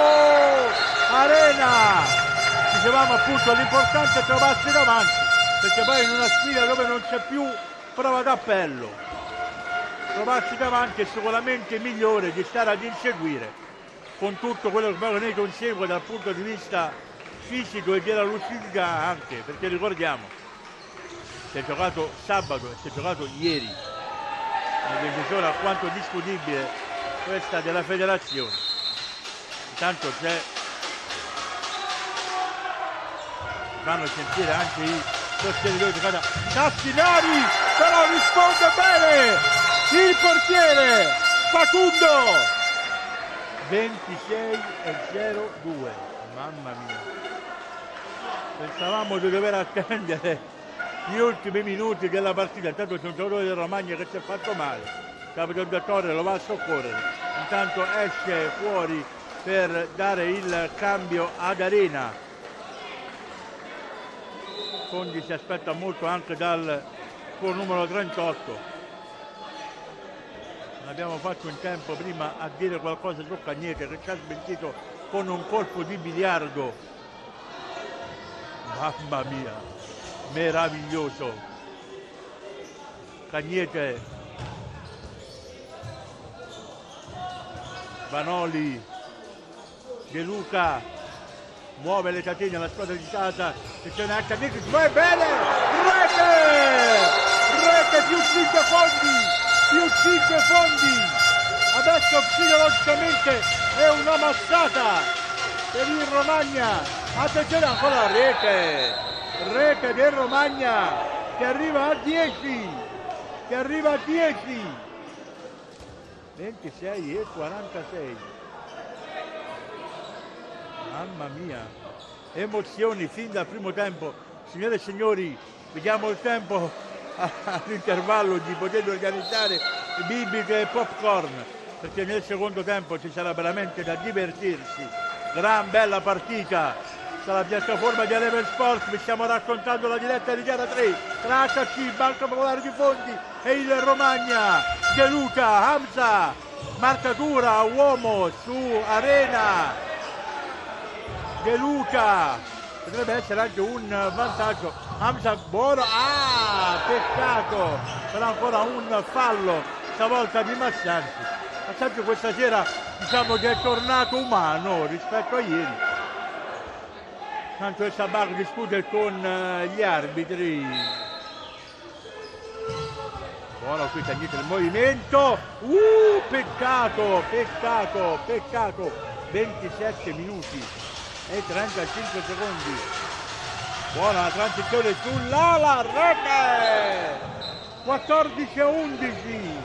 Arena, dicevamo appunto l'importante è trovarsi davanti, perché poi in una sfida dove non c'è più prova d'appello, trovarsi davanti è sicuramente migliore di stare ad inseguire, con tutto quello che poi ne consegue dal punto di vista fisico e della lucidità anche, perché ricordiamo si è giocato sabato e si è giocato ieri, una decisione alquanto discutibile questa della federazione. Intanto c'è, fanno sentire anche i sostenitori di giocata. Cassinari però risponde bene il portiere Facundo. Ventisei e zero due, mamma mia, pensavamo di dover attendere gli ultimi minuti della partita. Intanto c'è un giocatore del Romagna che si è fatto male, Capitan De Torre lo va a soccorrere, intanto esce fuori per dare il cambio ad Arena. Fondi si aspetta molto anche dal suo numero trentotto, non abbiamo fatto in tempo prima a dire qualcosa su Cagnete che ci ha smentito con un colpo di biliardo, mamma mia, meraviglioso. Cagnete, Vanoli, De Luca muove le catene alla squadra di casa, attenzione a Cagnete, va bene, rete, rete più cinque Fondi, più cinque Fondi, adesso psicologicamente è una massata per il Romagna, attenzione ancora la rete, rete del Romagna che arriva a dieci, che arriva a dieci, ventisei e quarantasei, mamma mia, emozioni fin dal primo tempo. Signore e signori, vediamo il tempo all'intervallo di poter organizzare bibite e popcorn, perché nel secondo tempo ci sarà veramente da divertirsi. Gran bella partita dalla piattaforma di Eleven Sport vi stiamo raccontando la diretta di gara tre tra H C Banca Popolare di Fondi e il Romagna. De Luca, Hamza, marcatura uomo su Arena. De Luca, potrebbe essere anche un vantaggio. Hamza buono, ah, peccato, però ancora un fallo, stavolta di Massanti. Massanti questa sera diciamo che è tornato umano rispetto a ieri. Tanto il Sabag discute con gli arbitri. Buono qui tagliate il movimento. Uh, peccato, peccato, peccato. ventisette minuti e trentacinque secondi. Buona la transizione sull'ala, rete! quattordici a undici.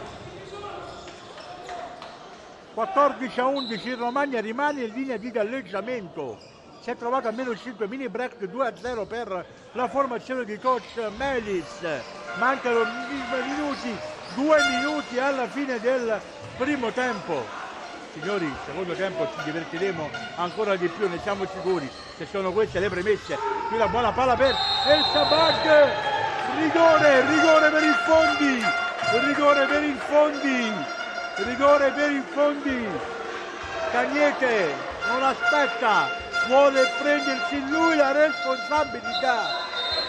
quattordici a undici, il Romagna rimane in linea di galleggiamento. Si è trovato a meno cinque, mini break due a zero per la formazione di coach Melis. Mancano minuti, due minuti alla fine del primo tempo. Signori, secondo tempo ci divertiremo ancora di più, ne siamo sicuri, se sono queste le premesse. Qui la buona palla per El Sabag, rigore, rigore per il Fondi, rigore per il Fondi, rigore per il Fondi. Cagnete non aspetta, vuole prendersi lui la responsabilità.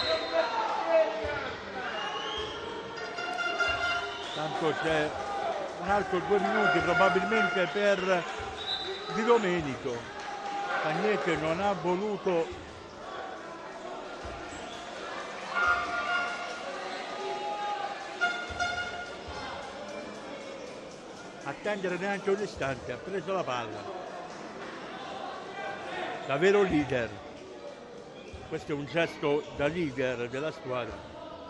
Tanto c'è un altro due minuti probabilmente per Di Domenico. Cagnete non ha voluto attendere neanche un istante, ha preso la palla. Davvero leader, questo è un gesto da leader della squadra.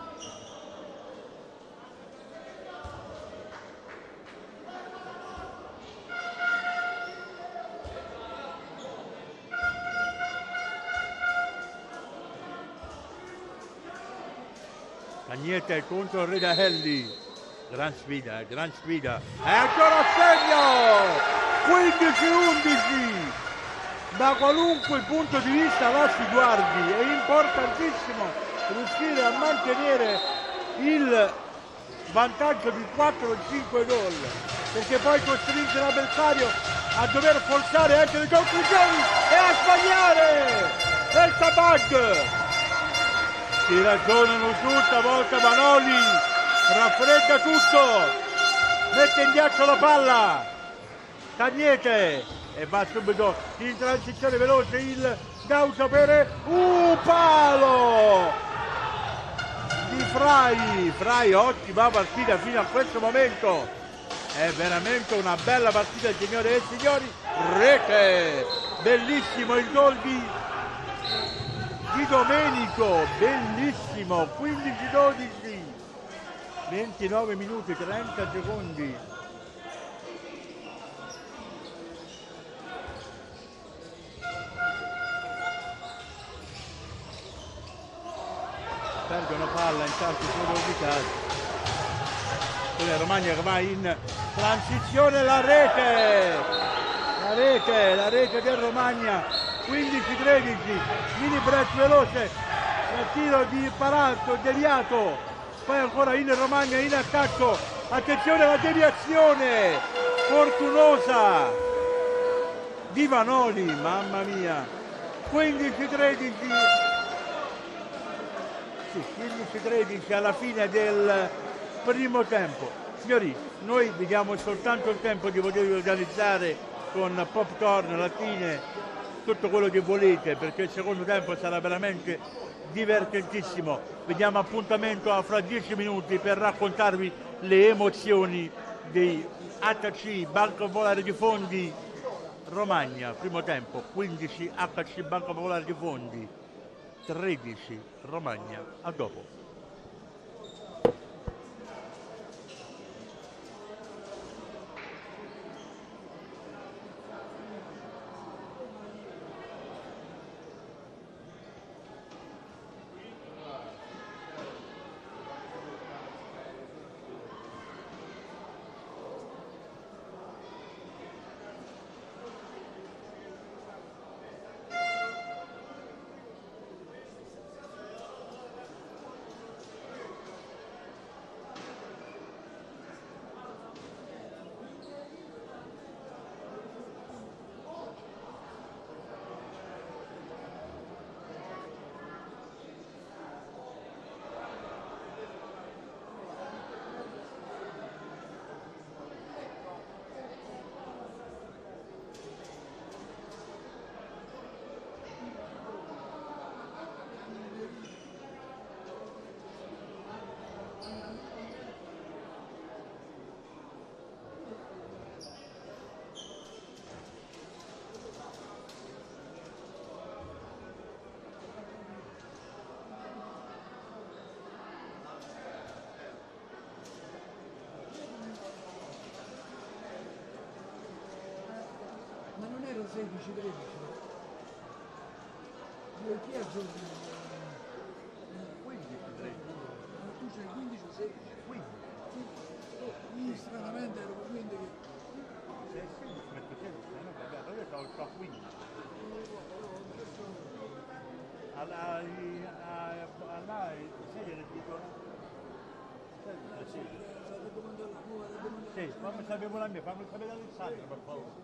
Cagnete contro Redahelli, gran sfida, gran sfida, e ancora a segno, quindici undici. Da qualunque punto di vista la si guardi, è importantissimo riuscire a mantenere il vantaggio di quattro cinque gol, perché poi costringe l'avversario a dover forzare anche le conclusioni e a sbagliare. El Sabag, si ragionano su, stavolta Vanoli raffredda tutto, mette in ghiaccio la palla, Cagnete, e va subito in transizione veloce il Gaucho per un palo di Frai. Frai, ottima partita fino a questo momento, è veramente una bella partita, signore e signori. Rete, bellissimo il gol di, di Domenico, bellissimo. Quindici dodici, ventinove minuti trenta secondi. Perdono palla, intanto sono ubicati. La Romagna che va in transizione, la rete, la rete, la rete del Romagna, quindici tredici, mini break veloce, il tiro di Parato, deviato, poi ancora il Romagna in attacco, attenzione alla deviazione, fortunosa di Vanoli, mamma mia, quindici tredici. Sì, quindici tredici alla fine del primo tempo. Signori, vi vi diamo soltanto il tempo di poter organizzare con popcorn, lattine, tutto quello che volete, perché il secondo tempo sarà veramente divertentissimo. Vi diamo appuntamento a fra dieci minuti per raccontarvi le emozioni di H C Banca Popolare di Fondi Romagna. Primo tempo, quindici H C Banca Popolare di Fondi, tredici Romagna. A dopo. sedici tredici. Io chi è giorno? quindici tredici. Ma tu c'hai quindici o sedici? quindici. Io stranamente ero convinto che... Se sedici metto sedici, no vabbè, io ho quindici. Alla, alla, alla serie dico, sì, State domandando la nuova, la domanda... sì, fammi sapere pure a me, fammi sapere Alessandro per favore.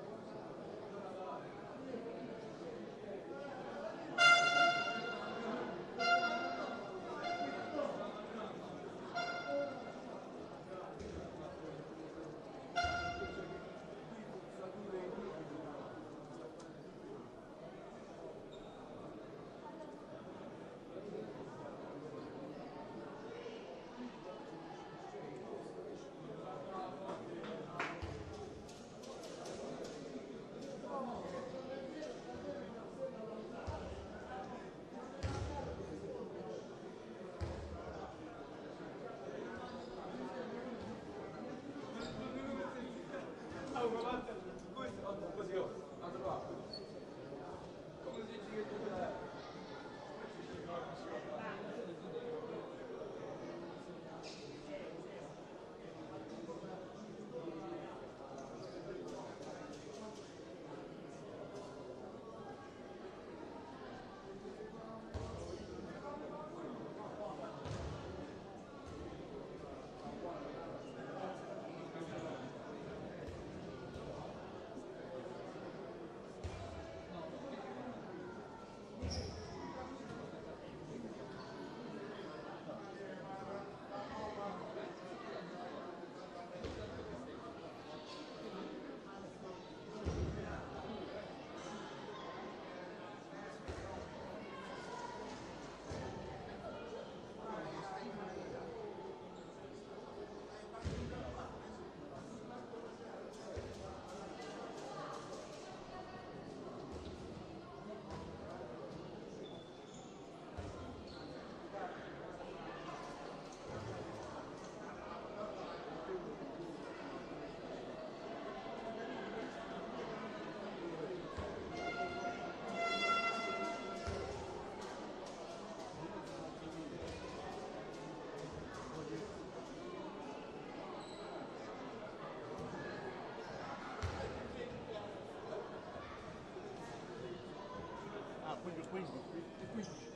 Ah, quindi quindici.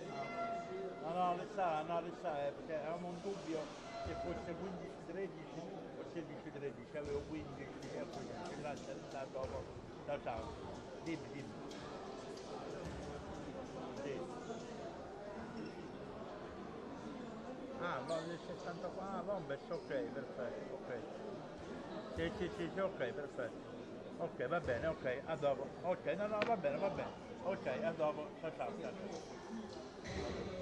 No, no, Alessandro, no, Alessandro, eh, perché avevamo un dubbio se fosse quindici tredici o sedici tredici, avevo quindici e quindici, grazie Alessandro, dopo, ciao ciao, dimmi, dimmi. Sì. Ah, va del sessantaquattro, ah, Bombers, ok, perfetto, ok. Sì, sì, sì, sì, ok, perfetto. Ok, va bene, ok, a dopo. Ok, no, no, va bene, va bene. Ok, a dopo, ciao ciao, ciao. Ciao.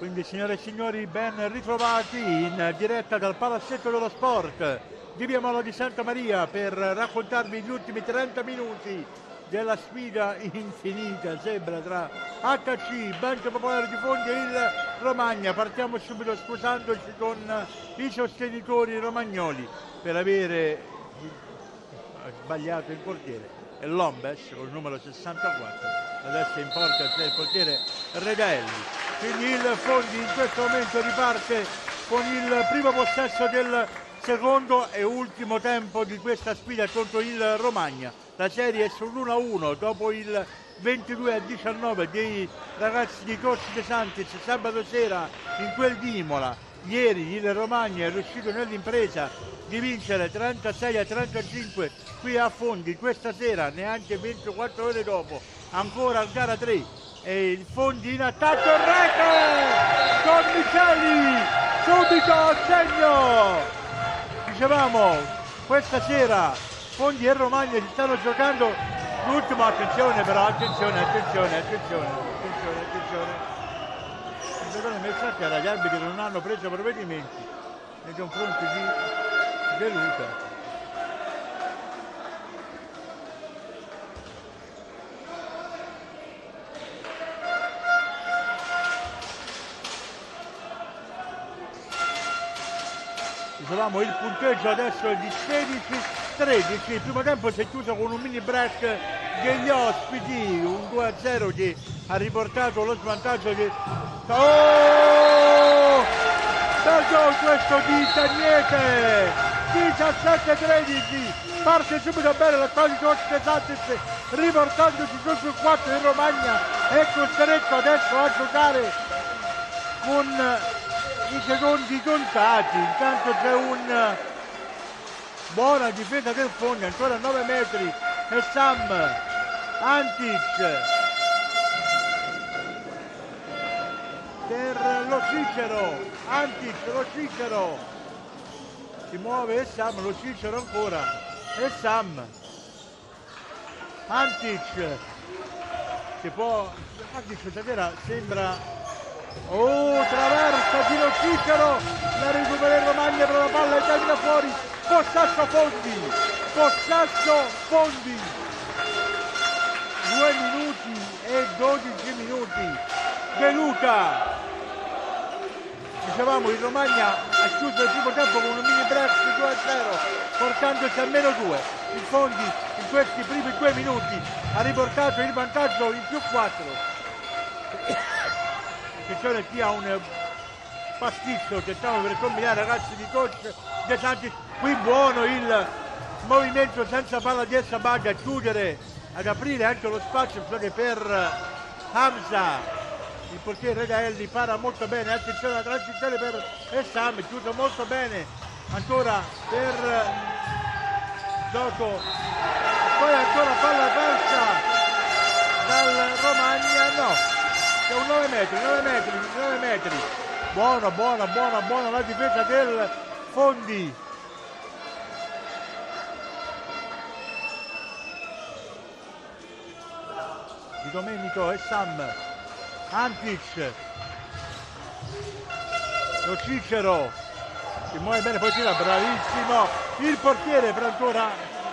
Quindi signore e signori, ben ritrovati in diretta dal Palazzetto dello Sport di Via Mola di Santa Maria per raccontarvi gli ultimi trenta minuti della sfida infinita, sembra, tra H C, Banca Popolare di Fondi e il Romagna. Partiamo subito scusandoci con i sostenitori romagnoli per avere sbagliato il portiere. E Lombes col numero sessantaquattro, adesso in porta c'è il portiere Regaelli. Quindi il Fondi in questo momento riparte con il primo possesso del secondo e ultimo tempo di questa sfida contro il Romagna. La serie è sull'uno a uno dopo il ventidue a diciannove dei ragazzi di Coach De Santis sabato sera in quel di Imola. Ieri il Romagna è riuscito nell'impresa di vincere trentasei a trentacinque qui a Fondi. Questa sera, neanche ventiquattro ore dopo, ancora a gara tre. E il Fondi in attacco, rete con Micheli, subito a segno. Dicevamo, questa sera Fondi e Romagna si stanno giocando l'ultimo, attenzione però, attenzione, attenzione, attenzione, attenzione, attenzione. Il giocatore Messacchi era gli arbitri che non hanno preso provvedimenti nei confronti di De Luca. Dicevamo, il punteggio adesso è di sedici a tredici, il primo tempo si è chiuso con un mini break degli ospiti, un due a zero che ha riportato lo svantaggio di... Oh! Bel gol questo di Tagnete, diciassette a tredici, parte subito bene la squadra di Coach De Santis, riportandosi su sul quattro. Il Romagna è costretto adesso a giocare con i secondi contati. Intanto c'è un buona difesa del Fondi, ancora a nove metri, e Sam Antic per lo Cicero, Antic, lo Cicero si muove e Sam, lo Cicero ancora e Sam Antic si può, Antic stasera sembra... Oh, traversa di Lo Cicero, la recupera il Romagna, però la palla è termina fuori, possesso Fondi, possesso Fondi, due minuti e dodici minuti, De Luca. Dicevamo, il Romagna ha chiuso il primo tempo con un mini break di due a zero, portandosi a meno due. Il Fondi in questi primi due minuti ha riportato il vantaggio in più quattro. Attenzione, qui ha un pasticcio che stiamo per combinare, ragazzi di Coach De Santis. Qui buono il movimento senza palla di essa Bagga a chiudere, ad aprire anche lo spazio per Hamza. Il portiere Regaelli para molto bene, attenzione alla transizione per Essam, chiuso molto bene ancora per Gioco, poi ancora palla persa dal Romagna, no. C'è un nove metri, nove metri, nove metri. Buona, buona, buona, buona la difesa del Fondi. Di Domenico e Sam. Antic. Lo Cicero. Si muove bene, poi tira, bravissimo. Il portiere per ancora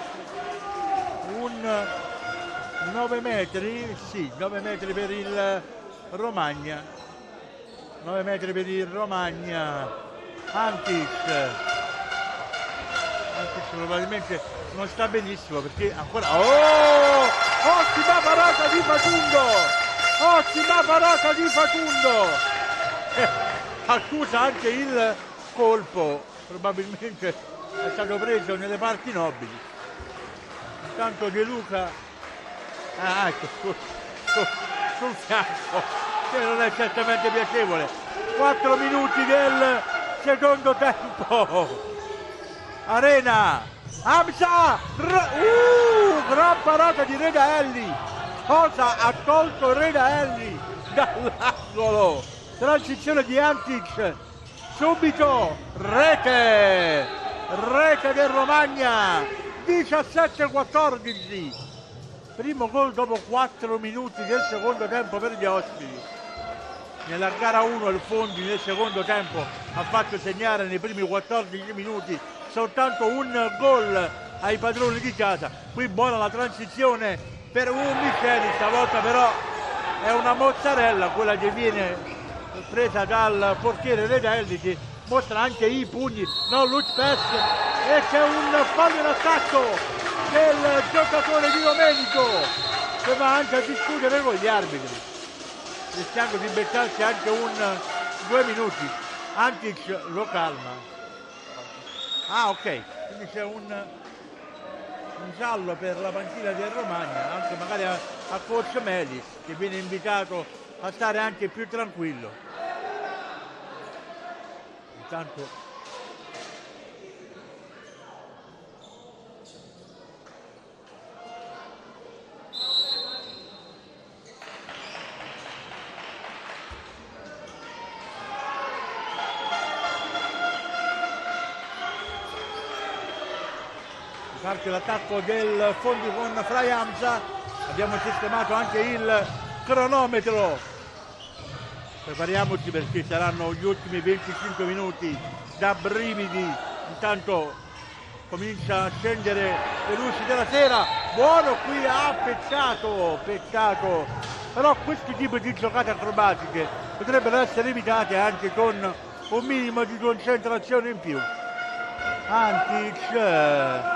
un nove metri. Sì, nove metri per il Romagna, nove metri per il Romagna. Antic Antic probabilmente non sta benissimo perché ancora, oh, ottima parata di Facundo, ottima parata di Facundo, eh, accusa anche il colpo, probabilmente è stato preso nelle parti nobili. Intanto De Luca, ah ecco, sul, sul, sul fianco, che non è certamente piacevole. Quattro minuti del secondo tempo. Arena, Hamza, uh, gran parata di Regaelli. Cosa ha tolto Regaelli dall'angolo? Transizione di Antic, subito rete, rete del Romagna, diciassette a quattordici. Primo gol dopo quattro minuti del secondo tempo per gli ospiti. nella gara uno il Fondi nel secondo tempo ha fatto segnare nei primi quattordici minuti soltanto un gol ai padroni di casa. Qui buona la transizione per un Micheli, stavolta però è una mozzarella quella che viene presa dal portiere Redelli, che mostra anche i pugni, no, Lutz Pes, e c'è un fallo in attacco del giocatore di Domenico che va anche a discutere con gli arbitri, rischiando di beccarsi anche un due minuti. Antic lo calma. Ah, ok, quindi c'è un, un giallo per la panchina del Romagna, anche magari a, a coach Melis, che viene invitato a stare anche più tranquillo. Intanto parte l'attacco del Fondi con Frei Hamza. Abbiamo sistemato anche il cronometro, prepariamoci perché saranno gli ultimi venticinque minuti da brividi. Intanto comincia a scendere le luci della sera. Buono qui, ah, peccato, peccato, però questi tipi di giocate acrobatiche potrebbero essere evitate anche con un minimo di concentrazione in più. Antic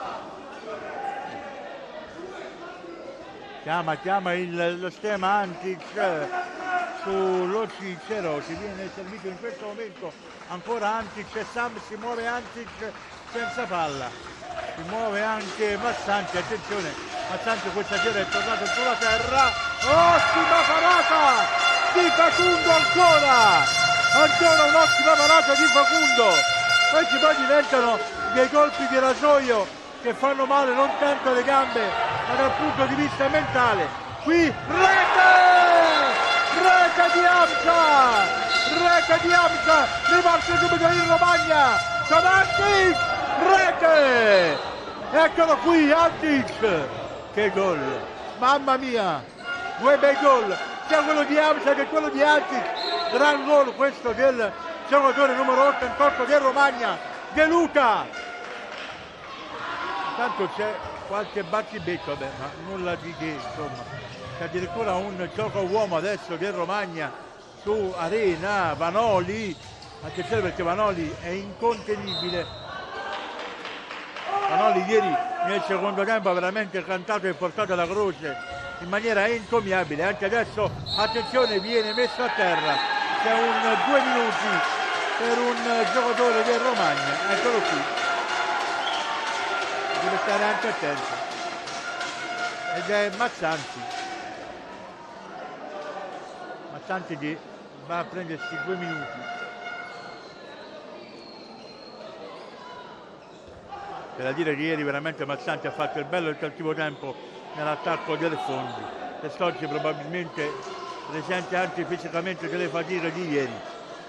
chiama, chiama il, lo schema Antic sullo Cicero, che viene servito in questo momento ancora Antic e Sam, si muove Antic senza palla, si muove anche Mazzanti, attenzione, Mazzanti questa sera è tornato sulla terra, ottima parata di Facundo, ancora, ancora un'ottima parata di Facundo, questi poi diventano dei colpi di rasoio che fanno male non tanto alle gambe ma dal punto di vista mentale. Qui rete! Rete di Hamza! Rete di Hamza! Rimarte subito in Romagna! Con Antic! Rete! Eccolo qui Antic! Che gol! Mamma mia! Due bei gol! Sia quello di Hamza che quello di Antic! Gran gol questo del giocatore numero ottantotto del Romagna, De Luca! Intanto c'è qualche battibecco, beh, ma nulla di che, insomma. C'è addirittura un gioco uomo adesso del Romagna su Arena, Vanoli, attenzione perché Vanoli è incontenibile. Vanoli ieri nel secondo tempo ha veramente cantato e portato la croce in maniera encomiabile, anche adesso attenzione, viene messo a terra, c'è un due minuti per un giocatore del Romagna, eccolo qui. Deve stare anche attento, ed è Mazzanti Mazzanti che va a prendersi due minuti. C'è da dire che ieri veramente Mazzanti ha fatto il bello e il cattivo tempo nell'attacco del Fondi, quest'oggi probabilmente risente anche fisicamente delle fatiche di ieri.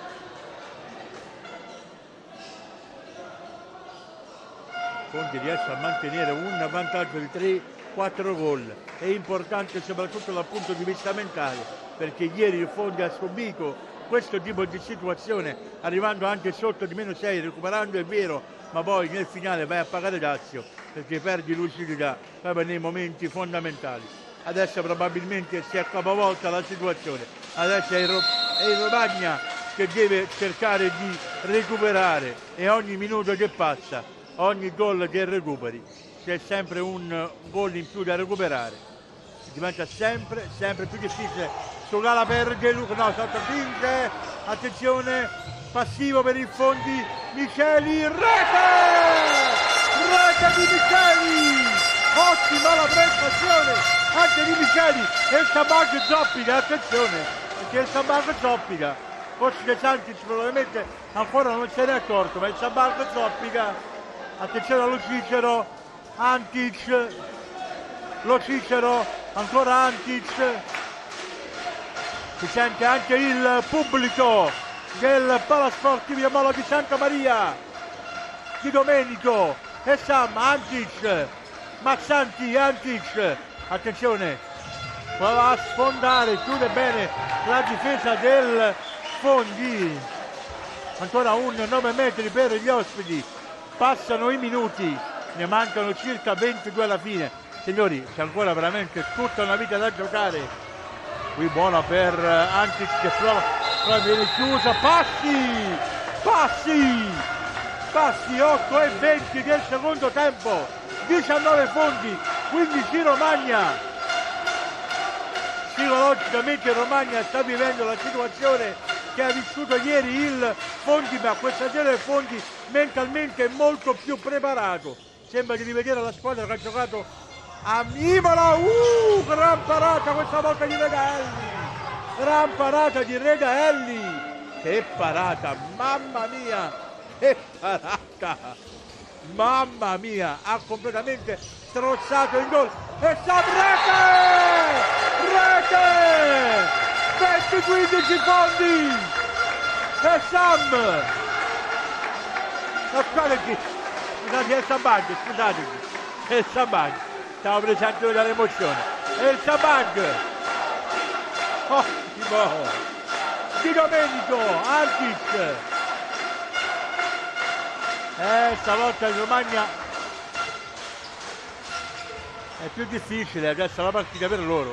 Fondi riesce a mantenere un vantaggio di tre quattro gol, è importante soprattutto dal punto di vista mentale, perché ieri il Fondi ha subito questo tipo di situazione, arrivando anche sotto di meno sei, recuperando è vero, ma poi nel finale vai a pagare dazio, perché perdi lucidità proprio nei momenti fondamentali. Adesso probabilmente si è capovolta la situazione, adesso è il, Ro- è il Romagna che deve cercare di recuperare, e ogni minuto che passa, ogni gol che recuperi, c'è sempre un gol in più da recuperare, diventa sempre, sempre più difficile. Sugala per De Luca, no, sotto finge, attenzione, passivo per il Fondi, Micheli, rete! Rete di Micheli! Ottima la prestazione anche di Micheli, e il Sabag zoppica, attenzione, perché il Sabag zoppica, forse De Santis probabilmente ancora non se ne è accorto, ma il Sabag zoppica. Attenzione allo Cicero, Antic, lo Cicero, ancora Antic, si sente anche il pubblico del Palasportivo Molo di Santa Maria, di Domenico e Sam, Antic, Mazzanti, Antic, attenzione, va a sfondare, chiude bene la difesa del Fondi. Ancora un nove metri per gli ospiti, passano i minuti, ne mancano circa ventidue alla fine. Signori, c'è ancora veramente tutta una vita da giocare. Qui buona per Antic che prova, prova viene chiusa, passi, passi, passi, otto e venti del secondo tempo, diciannove Fondi, quindici Romagna. Psicologicamente Romagna sta vivendo la situazione che ha vissuto ieri il Fondi, ma questa sera il Fondi mentalmente è molto più preparato. Sembra di rivedere la squadra che ha giocato a Imola. Uh, gran parata questa volta di Regaelli, gran parata di Regaelli, che parata, mamma mia, che parata, mamma mia, ha completamente strozzato il gol e Sam rete, rete, venti quindici Fondi e Sam, scusate, scusate, è il Sabag, scusate, è il Sabag, stavo presente dall'emozione, è il Sabag, ottimo, Di Domenico, Antic, eh, stavolta in Romagna è più difficile adesso la partita per loro.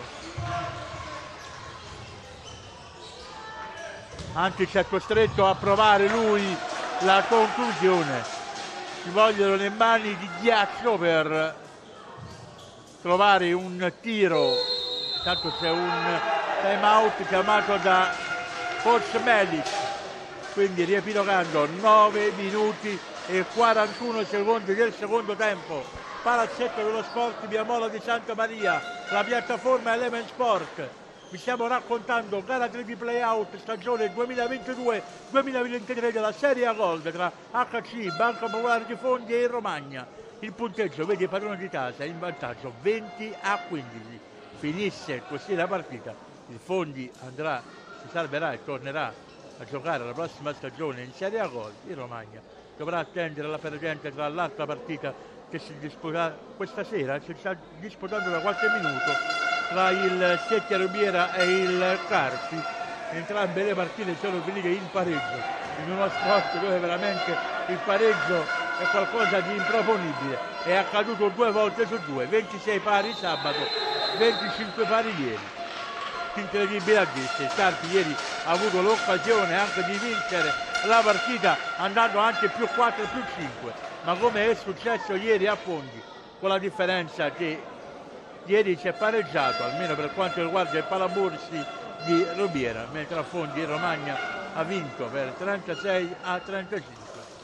Antic è costretto a provare lui la conclusione, ci vogliono le mani di ghiaccio per trovare un tiro. Tanto c'è un time out chiamato da coach Medic, quindi riepilogando nove minuti e quarantuno secondi del secondo tempo. Palazzetto dello Sport via Mola di Santa Maria, la piattaforma Element Sport. Vi stiamo raccontando gara tre di playout stagione duemilaventidue duemilaventitré della Serie A Gold tra H C, Banca Popolare di Fondi e Romagna. Il punteggio vede il padrone di casa in vantaggio venti a quindici. Finisse così la partita, il Fondi andrà, si salverà e tornerà a giocare la prossima stagione in Serie A Gold. Il Romagna dovrà attendere la perdente tra l'altra partita che si disputerà questa sera, si sta disputando da qualche minuto tra il Secchia Rubiera e il Carpi. Entrambe le partite sono finite in pareggio, in uno sport dove veramente il pareggio è qualcosa di improponibile. È accaduto due volte su due, ventisei pari sabato, venticinque pari ieri. Incredibile a dirsi, il Carpi ieri ha avuto l'occasione anche di vincere la partita andando anche più quattro più cinque, ma come è successo ieri a Fondi, con la differenza che ieri si è pareggiato, almeno per quanto riguarda il Palaborsi di Rubiera, mentre a Fondi Romagna ha vinto per trentasei a trentacinque.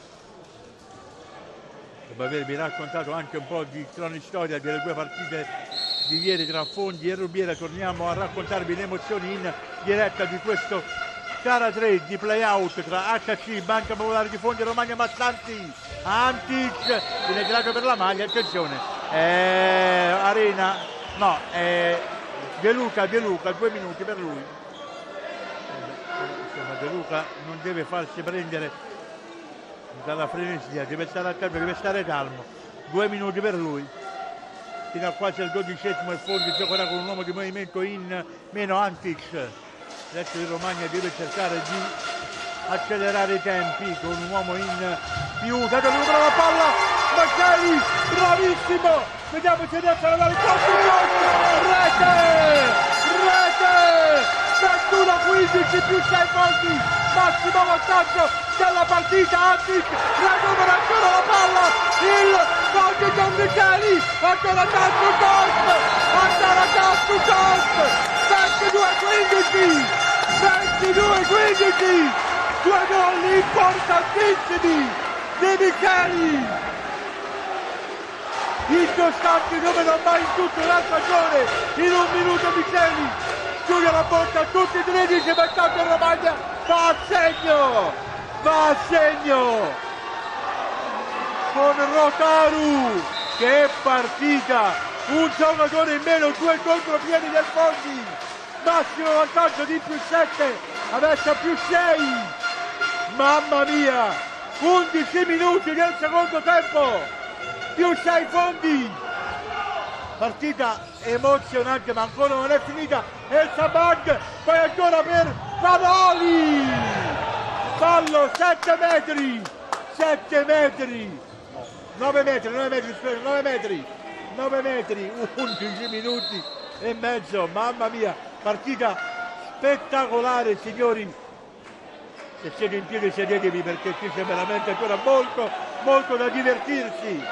Dopo avervi raccontato anche un po' di cronistoria delle due partite di ieri tra Fondi e Rubiera, torniamo a raccontarvi le emozioni in diretta di questo gara tre di playout tra H C, Banca Popolare di Fondi e Romagna. Massanti, Antic viene tirato per la maglia, attenzione, eh, Arena, no, eh, De Luca, De Luca, due minuti per lui. Insomma, De Luca non deve farsi prendere dalla frenesia, deve stare attento, deve stare calmo, due minuti per lui. Fino a quasi al dodicesimo il Fondi giocherà con un uomo di movimento in meno, Antic. Adesso il Romagna deve cercare di accelerare i tempi con un uomo in più. Dato il numero la palla, Maccari, bravissimo! Vediamo se riesce a dare il calcio, rete! Rete! ventuno a quindici più sei Fondi, massimo vantaggio della partita. Antic recupera ancora la palla, il Fondi con Micheli, ancora tanto Cost, ancora tanto Cost, ventidue a quindici, ventidue a quindici, due gol importantissimi di Micheli, incostanti come non mai in tutta la stagione. In un minuto Micheli chiude la porta a tutti i tredici, ma intanto il Romagna va a segno, va a segno con Rotaru. Che partita, un giocatore in meno, due contropiedi del Fondi, massimo vantaggio di più sette, adesso più sei, mamma mia, undici minuti del secondo tempo, più sei Fondi, partita emozionante, ma ancora non è finita. E Sabag, poi ancora per Vanoli, fallo, sette metri, sette metri, nove metri, nove metri, nove metri, nove metri, undici minuti e mezzo, mamma mia, partita spettacolare, signori. Se siete in piedi sedetevi, perché qui c'è veramente ancora molto, molto da divertirsi.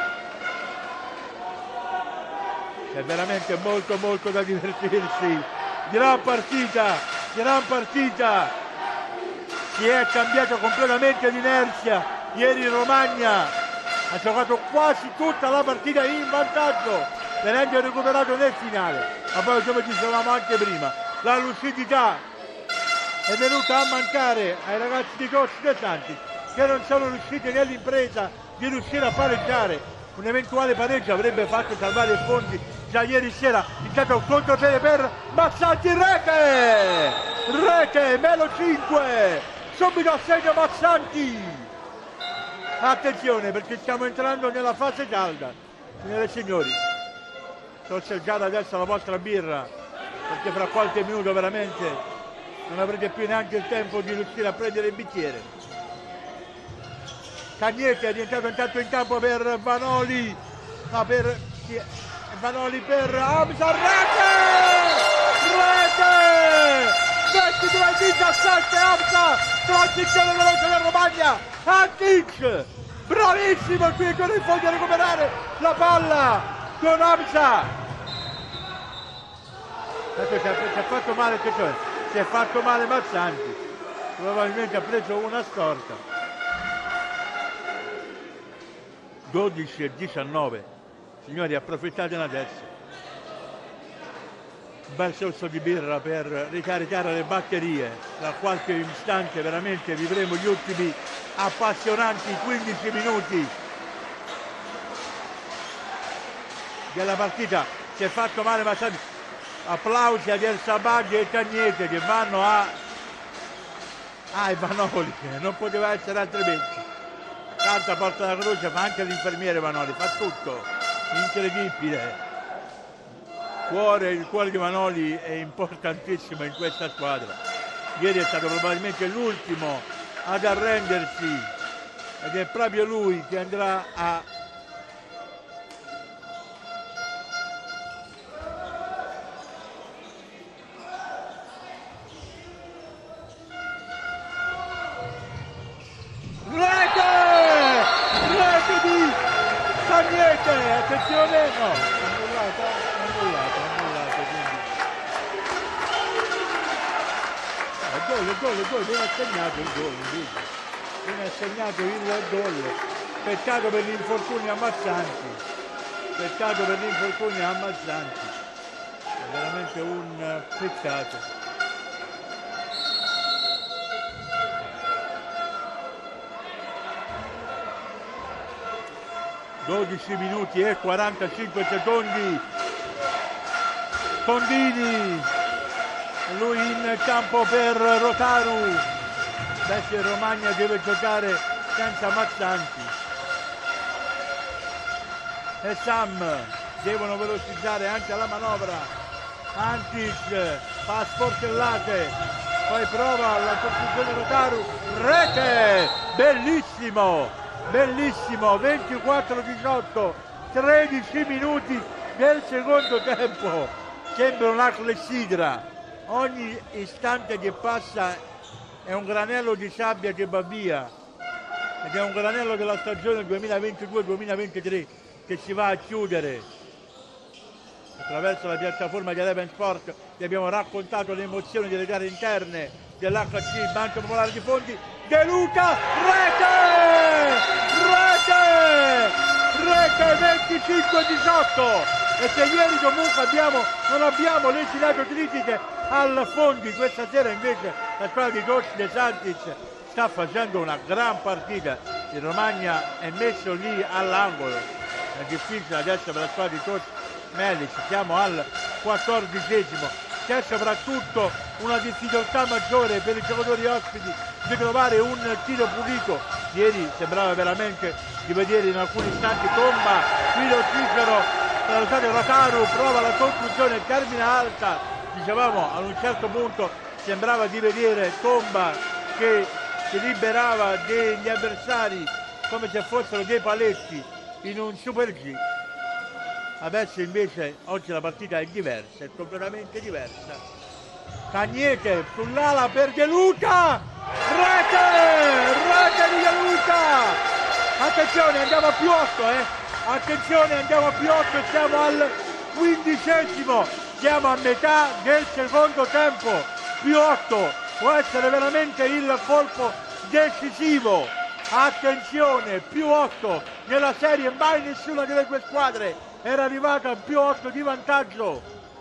C'è veramente molto, molto da divertirsi. Gran partita, gran partita. Si è cambiato completamente l'inerzia. Ieri Romagna ha giocato quasi tutta la partita in vantaggio, venendo recuperato nel finale. Ma poi come dicevamo anche prima, la lucidità è venuta a mancare ai ragazzi di Coach De Santis, che non sono riusciti nell'impresa di riuscire a pareggiare. Un eventuale pareggio avrebbe fatto salvare i fondi già ieri sera. Intanto un contropiede per Mazzanti, rete! Rete, meno cinque! Subito a segno Mazzanti! Attenzione, perché stiamo entrando nella fase calda, signore e signori. Sorseggiate adesso la vostra birra, perché fra qualche minuto veramente non avrete più neanche il tempo di riuscire a prendere il bicchiere. Cagnette è rientrato intanto in campo per Vanoli, ma per Vanoli per Hamza, rete! Rete! ventidue diciassette Hamza, transizione veloce della Romagna, Antic, bravissimo qui ancora in fondo a recuperare la palla con Hamza. Si è fatto male, che cioè? Si è fatto male Mazzanti, probabilmente ha preso una storta. dodici e diciannove, signori, approfittatene adesso. Un bel sorso di birra per ricaricare le batterie. Tra qualche istante veramente vivremo gli ultimi appassionanti quindici minuti della partita. Si è fatto male ma applausi a Del Sabagli e Cagnete che vanno a ah, Vanoli, non poteva essere altrimenti. Canta, porta la croce, fa anche l'infermiere Vanoli, fa tutto, incredibile. Cuore, il cuore di Vanoli è importantissimo in questa squadra. Ieri è stato probabilmente l'ultimo ad arrendersi ed è proprio lui che andrà a attenzione, no, annullato, annullato, annullato, quindi. Ah, il gol, il gol, il gol, viene assegnato il gol, viene assegnato il gol. Peccato per l'infortunio a Mazzanti, peccato per l'infortunio a Mazzanti, è veramente un peccato. dodici minuti e quarantacinque secondi. Condini, lui in campo per Rotaru. Adesso il Romagna deve giocare senza Mazzanti e Sam devono velocizzare anche la manovra. Antic fa sportellate, poi prova la costruzione Rotaru, rete, bellissimo, bellissimo, ventiquattro diciotto, tredici minuti del secondo tempo. Sembra una clessidra, ogni istante che passa è un granello di sabbia che va via, ed è un granello della stagione duemilaventidue duemilaventitré che si va a chiudere. Attraverso la piattaforma di Eleven Sport vi abbiamo raccontato le emozioni delle gare interne dell'H C Banca Popolare di Fondi. De Luca, rete! Rete! Rete venticinque diciotto! E se ieri comunque abbiamo, non abbiamo lesilato critiche al Fondi, questa sera invece la squadra di Coach De Santis sta facendo una gran partita. Il Romagna è messo lì all'angolo, è difficile adesso per la squadra di Coach Melic, siamo al quattordicesimo. C'è soprattutto una difficoltà maggiore per i giocatori ospiti di trovare un tiro pulito. Ieri sembrava veramente di vedere in alcuni istanti tomba qui l'ossigeno Rotaru prova la conclusione, termina alta, dicevamo ad un certo punto sembrava di vedere Tomba che si liberava degli avversari come se fossero dei paletti in un Super G. Adesso invece oggi la partita è diversa, è completamente diversa. Cagnete sull'ala per De Luca, rete, rete di De Luca. Attenzione, andiamo a più otto, eh. Attenzione, andiamo a più otto e siamo al quindicesimo. Siamo a metà del secondo tempo. Più otto può essere veramente il colpo decisivo. Attenzione, più otto nella serie, mai nessuna delle due squadre era arrivata a più otto di vantaggio.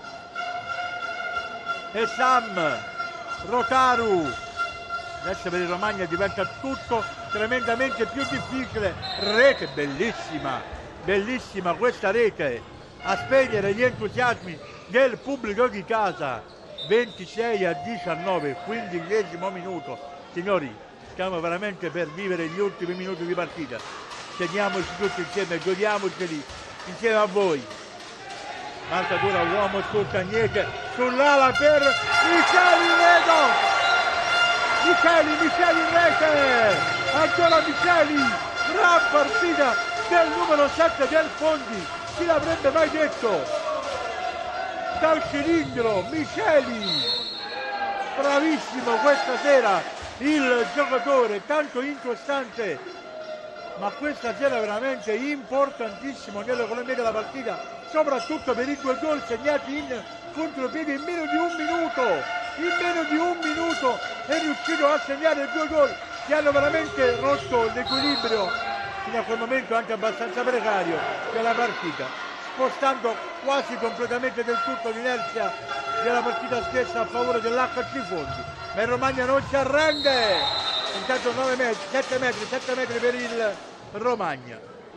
E Sam, Rotaru, adesso per il Romagna diventa tutto tremendamente più difficile. Rete bellissima, bellissima questa rete a spegnere gli entusiasmi del pubblico di casa. Ventisei a diciannove, quindicesimo minuto. Signori, stiamo veramente per vivere gli ultimi minuti di partita. Teniamoci tutti insieme, godiamoceli insieme a voi. Marcatura uomo su Cagnete, sull'ala per Micheli Redo. Micheli, Micheli in rete, ancora Micheli, gran partita del numero sette del Fondi, chi l'avrebbe mai detto? Dal cilindro, Micheli, bravissimo questa sera il giocatore, tanto incostante, ma questa sera veramente importantissimo nell'economia della partita, soprattutto per i due gol segnati in contropiede in meno di un minuto. In meno di un minuto è riuscito a segnare due gol che hanno veramente rotto l'equilibrio fino a quel momento anche abbastanza precario della partita, spostando quasi completamente del tutto l'inerzia della partita stessa a favore dell'H C Fondi. Ma il Romagna non si arrende, intanto nove metri, sette metri, sette metri per il Romagna.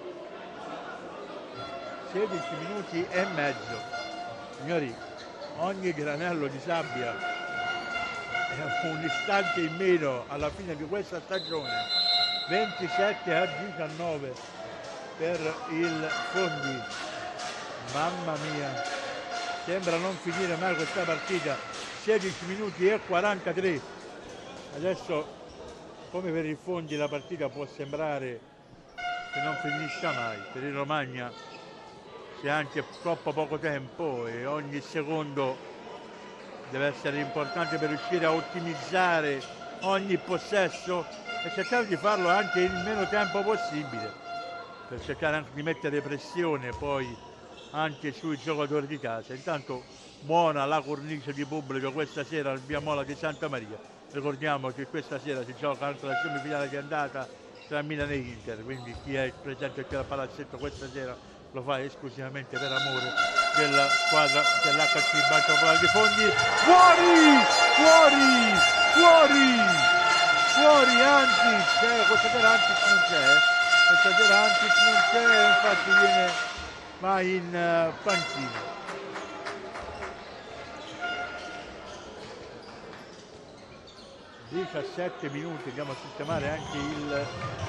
sedici minuti e mezzo. Signori, ogni granello di sabbia è un istante in meno alla fine di questa stagione. Ventisette a diciannove per il Fondi. Mamma mia, sembra non finire mai questa partita. Sedici minuti e quarantatré. Adesso, come per il Fondi, la partita può sembrare che non finisca mai. Per il Romagna c'è anche troppo poco tempo e ogni secondo deve essere importante per riuscire a ottimizzare ogni possesso e cercare di farlo anche il meno tempo possibile, per cercare anche di mettere pressione poi anche sui giocatori di casa. Intanto buona la cornice di pubblico questa sera al Via Mola di Santa Maria. Ricordiamo che questa sera si gioca anche la semifinale di andata tra Milan e Inter, quindi chi è presente qui al palazzetto questa sera lo fa esclusivamente per amore della squadra dell'H C Banca di Fondi. Fuori! Fuori! Fuori! Fuori Antic! Eh, questa sera Antic non c'è, questa sera Antic non c'è, infatti viene mai in uh, panchina. diciassette minuti, andiamo a sistemare anche il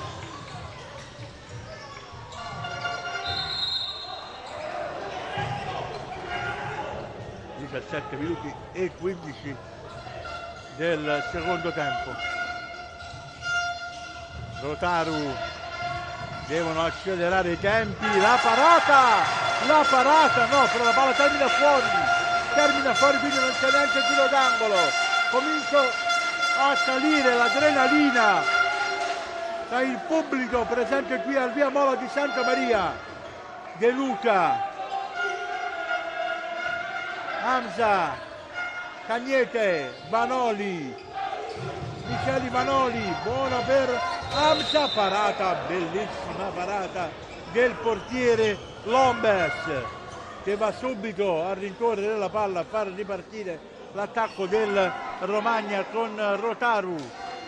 diciassette minuti e quindici del secondo tempo. Rotaru devono accelerare i tempi, la parata, la parata, no, però la palla termina fuori, termina fuori, quindi non c'è neanche tiro d'angolo. Comincio a salire l'adrenalina tra il pubblico presente qui al Via Mola di Santa Maria. De Luca, Hamza, Cagnete, Vanoli, Micheli Vanoli, buona per Hamza, parata, bellissima parata del portiere Lombes che va subito a rincorrere la palla, a far ripartire l'attacco del Romagna con Rotaru.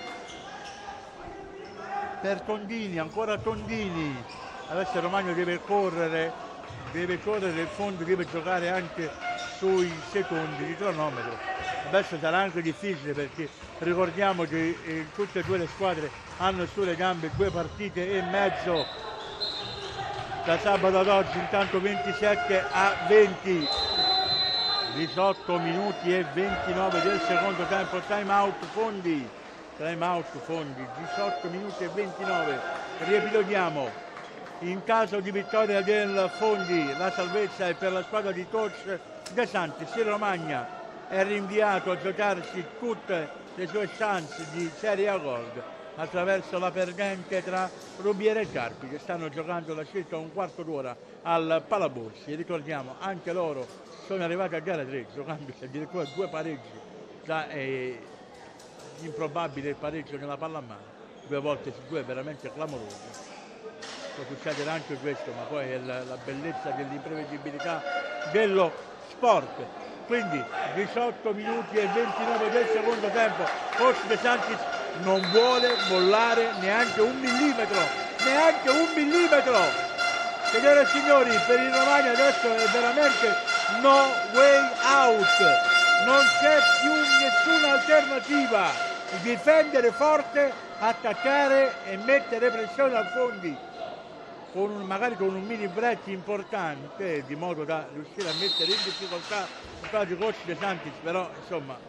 Per Tondini, ancora Tondini, adesso il Romagna deve correre, deve correre, il Fondo deve giocare anche sui secondi di cronometro. Adesso sarà anche difficile perché ricordiamo che eh, tutte e due le squadre hanno sulle gambe due partite e mezzo da sabato ad oggi, intanto ventisette a venti, diciotto minuti e ventinove del secondo tempo, time out Fondi, time out Fondi, diciotto minuti e ventinove, riepiloghiamo, in caso di vittoria del Fondi la salvezza è per la squadra di coach De Santis. Il Romagna è rinviato a giocarsi tutte le sue chance di Serie A Gold attraverso la perdente tra Rubiera e Carpi, che stanno giocando da circa un quarto d'ora al Palaborsi. Ricordiamo, anche loro sono arrivati a gara tre giocando addirittura due pareggi, da eh, improbabile il pareggio nella palla a mano, due volte su due, veramente clamoroso. Può succedere anche questo, ma poi è la, la bellezza dell'imprevedibilità dello sport. Quindi diciotto minuti e ventinove del secondo tempo, coach De Santis non vuole mollare neanche un millimetro, neanche un millimetro. Signore e signori, per il Romagna adesso è veramente no way out, non c'è più nessuna alternativa. Difendere forte, attaccare e mettere pressione al Fondi, con un, magari con un mini break importante, di modo da riuscire a mettere in difficoltà il quadro di coach De Santis. Però insomma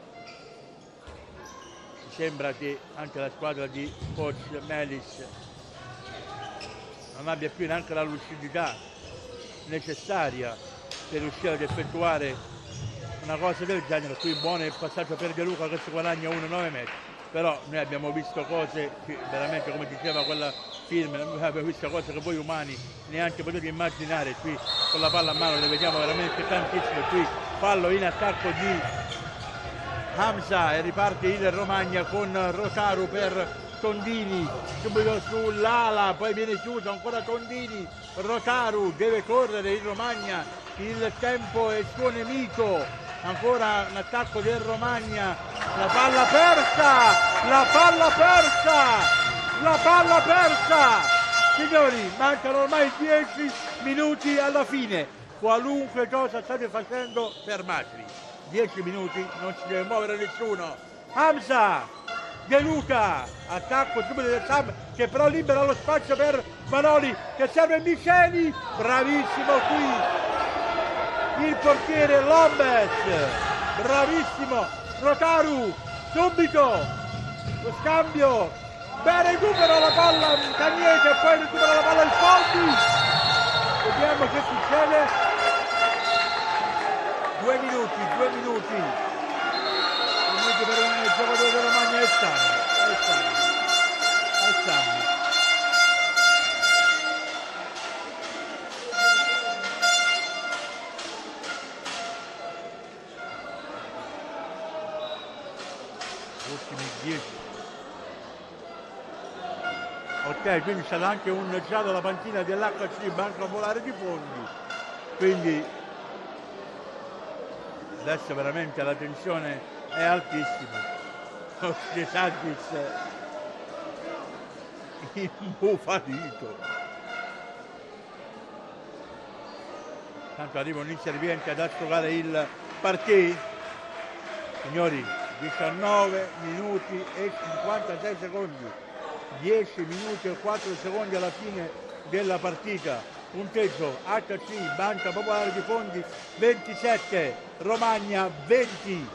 sembra che anche la squadra di coach Melis non abbia più neanche la lucidità necessaria per riuscire ad effettuare una cosa del genere. Qui buono il passaggio per De Luca che si guadagna uno virgola nove metri, però noi abbiamo visto cose che veramente, come diceva quella film, noi abbiamo visto cose che voi umani neanche potete immaginare. Qui con la palla a mano ne vediamo veramente tantissime. Qui fallo in attacco di Hamza e riparte il Romagna con Rotaru per Tondini, subito sull'ala, poi viene chiuso ancora Tondini, Rotaru deve correre il Romagna, il tempo è suo nemico, ancora un attacco del Romagna, la palla persa, la palla persa, la palla persa, signori, mancano ormai dieci minuti alla fine, qualunque cosa state facendo fermatevi, dieci minuti, non si deve muovere nessuno. Hamza, De Luca, attacco subito del Sam che però libera lo spazio per Manoli che serve Micheli, bravissimo qui il portiere Lombes, bravissimo Rotaru, subito lo scambio, beh recupera la palla Cagnete e poi recupera la palla il Fondi, vediamo che succede, due minuti, due minuti per un giocatore della Romagna e stanno, e stanno, e stanno. Ultimi dieci. Ok, quindi c'è anche un già dalla panchina dell'H C Banca Popolare di Fondi, quindi adesso veramente la tensione è altissimo. De Santis imbufalito. Tanto arriva un inserviente ad asciugare il parquet. Signori, diciannove minuti e cinquantasei secondi, dieci minuti e quattro secondi alla fine della partita. Punteggio H C Banca Popolare di Fondi ventisette, Romagna venti.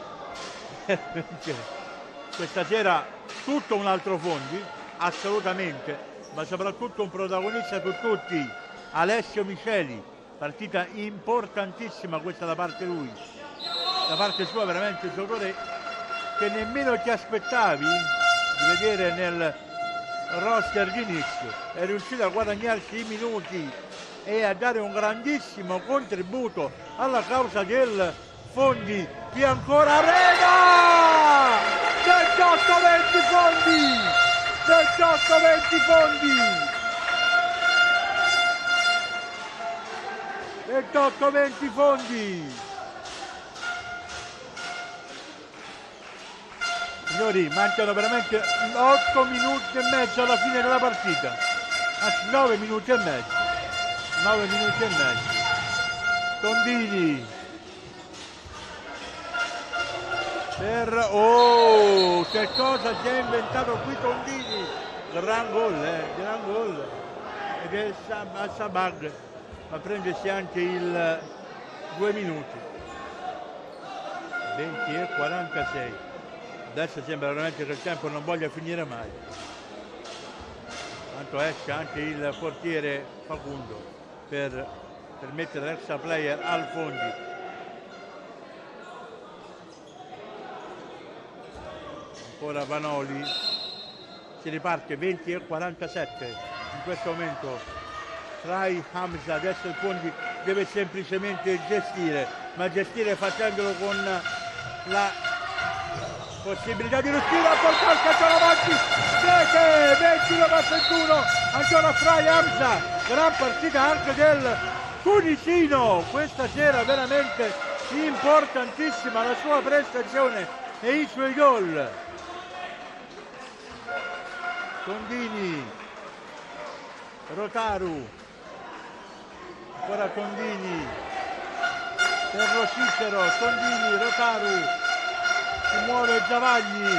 Questa sera tutto un altro Fondi, assolutamente, ma soprattutto un protagonista su tutti, Alessio Micheli, partita importantissima questa da parte lui, da parte sua veramente un giocatore che nemmeno ti aspettavi di vedere nel roster di inizio, è riuscito a guadagnarsi i minuti e a dare un grandissimo contributo alla causa del Fondi. Qui ancora Reda, ventotto venti Fondi, ventotto venti Fondi, ventotto venti Fondi. Signori, mancano veramente otto minuti e mezzo alla fine della partita, anzi nove minuti e mezzo, nove minuti e mezzo. Tondini per, oh, che cosa si è inventato qui Tondini, gran gol, eh, gran gol, ed è Sabag, a prendersi anche il due minuti. venti e quarantasei. Adesso sembra veramente che il tempo non voglia finire mai. Tanto esce anche il portiere Facundo per, per mettere l'extra player al Fondi. Ancora Vanoli, si riparte. Venti e quarantasette in questo momento. Fry Hamza, adesso il Fondi deve semplicemente gestire, ma gestire facendolo con la possibilità di riuscire a portare il calcio avanti. Rete, ventinove a ventuno, ancora Fry Hamza. Gran partita anche del tunisino questa sera, veramente importantissima la sua prestazione e i suoi gol. Condini, Rotaru, ancora Condini, per lo Cicero, Condini, Rotaru, si muove Zavagli.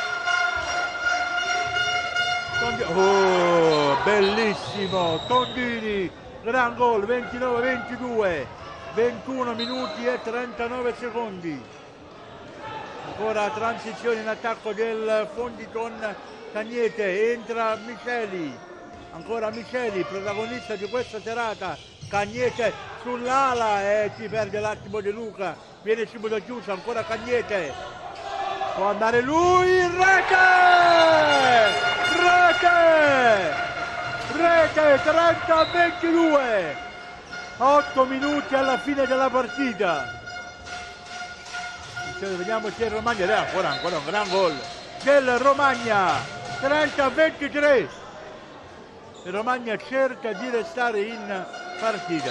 Condini. Oh, bellissimo, Condini, gran gol, ventinove ventidue, ventuno minuti e trentanove secondi. Ancora transizione in attacco del Fondi con Cagnete, entra Miceli, ancora Miceli, protagonista di questa serata. Cagnete sull'ala e si perde l'attimo di Luca, viene subito chiuso, ancora Cagnete, può andare lui, rete! Rete! Rete, trenta a ventidue, otto minuti alla fine della partita. Vediamo se il Romagna, è ancora, ancora un gran gol del Romagna, trenta a ventitré. Il Romagna cerca di restare in partita,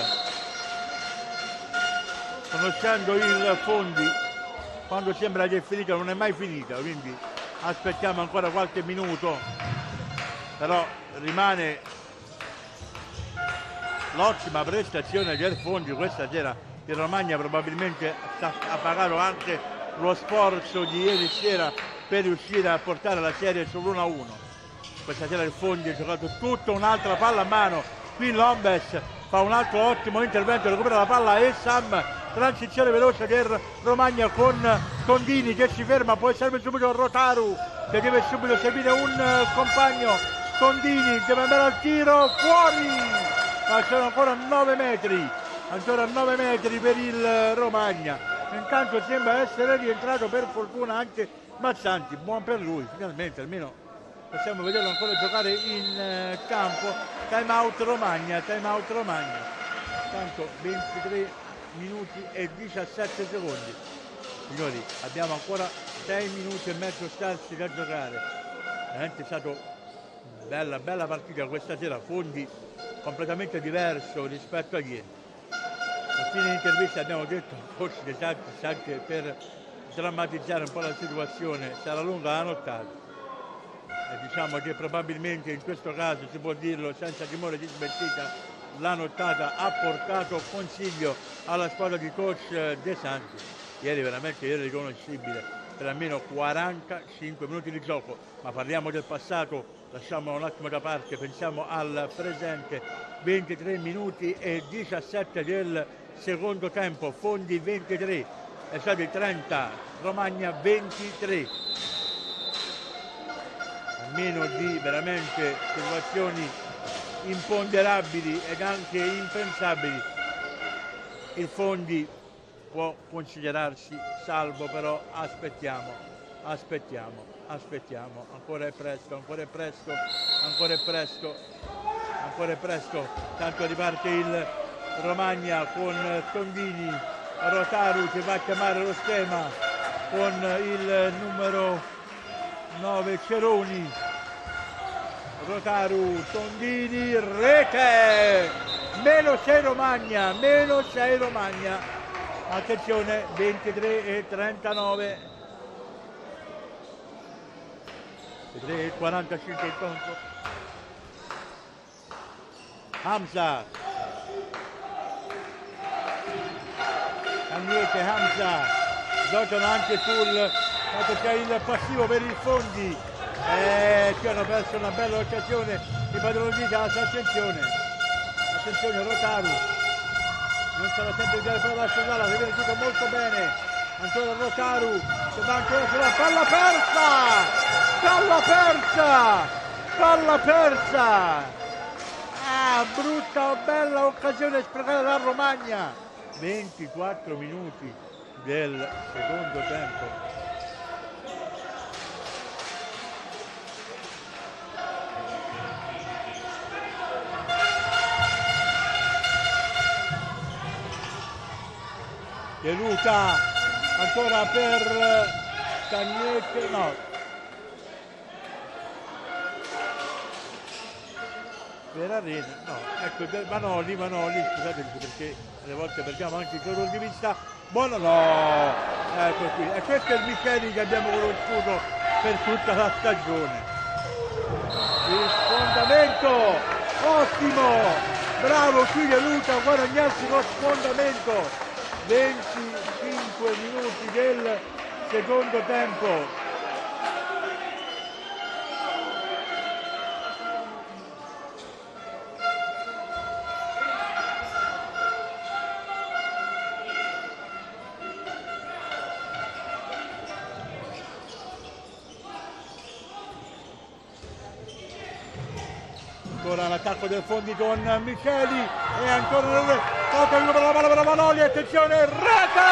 conoscendo il Fondi, quando sembra che è finita non è mai finita, quindi aspettiamo ancora qualche minuto, però rimane l'ottima prestazione del Fondi questa sera. Il Romagna probabilmente ha pagato anche lo sforzo di ieri sera per riuscire a portare la serie sull'uno a uno. Questa sera il Fondi ha giocato tutta un'altra palla a mano. Qui Lombes fa un altro ottimo intervento, recupera la palla e Sam, transizione veloce del Romagna con Condini che si ferma, poi serve subito Rotaru che deve subito seguire un compagno. Condini deve andare al tiro, fuori, ma sono ancora nove metri, ancora nove metri per il Romagna. Intanto sembra essere rientrato per fortuna anche Mazzanti, buon per lui, finalmente almeno possiamo vederlo ancora giocare in eh, campo. Time out Romagna, time out Romagna. Tanto ventitré minuti e diciassette secondi. Signori, abbiamo ancora sei minuti e mezzo scarsi da giocare. Veramente è stata bella, bella partita questa sera. Fondi completamente diverso rispetto a ieri. A fine intervista abbiamo detto forse De Santis, anche per drammatizzare un po' la situazione, sarà lunga la nottata. E diciamo che probabilmente in questo caso si può dirlo senza timore di smentita, la nottata ha portato consiglio alla squadra di coach De Santis. Ieri veramente era riconoscibile per almeno quarantacinque minuti di gioco, ma parliamo del passato, lasciamo un attimo da parte, pensiamo al presente. Ventitré minuti e diciassette del secondo tempo, Fondi ventitré, è stato trenta, Romagna ventitré. A meno di veramente situazioni imponderabili ed anche impensabili, il Fondi può considerarsi salvo, però aspettiamo, aspettiamo, aspettiamo, ancora è presto, ancora è presto, ancora è presto, ancora è presto, tanto riparte il Romagna con Condini, Rotaru che va a chiamare lo schema con il numero nove Ceroni, Rotaru, Condini, rete, meno sei Romagna, meno sei Romagna, attenzione, ventitré e trentanove, ventitré e quarantacinque il conto. Hamza, Cagnete, Hamza, giocano anche sul, dato c'è il passivo per il Fondi, e qui hanno perso una bella occasione di padronanza. Attenzione, attenzione Rotaru, non se la sente di dare palla verso Gala, che viene tutto molto bene, ancora Rotaru, che va ancora sulla palla persa, palla persa, palla persa, ah, brutta o bella occasione sprecata da Romagna, ventiquattro minuti del secondo tempo. De Luca ancora per Cagnette, no, per Arena, no, ecco, Vanoli, Vanoli, scusate perché alle volte perdiamo anche il colore di vista, buono no, ecco qui, e questo è il Micheli che abbiamo conosciuto per tutta la stagione. Il sfondamento, ottimo, bravo qui De Luca a guadagnarsi lo sfondamento. venticinque minuti del secondo tempo. Ancora l'attacco del Fondi con Micheli e ancora il tocca per la palla per Vanoli, attenzione, rete!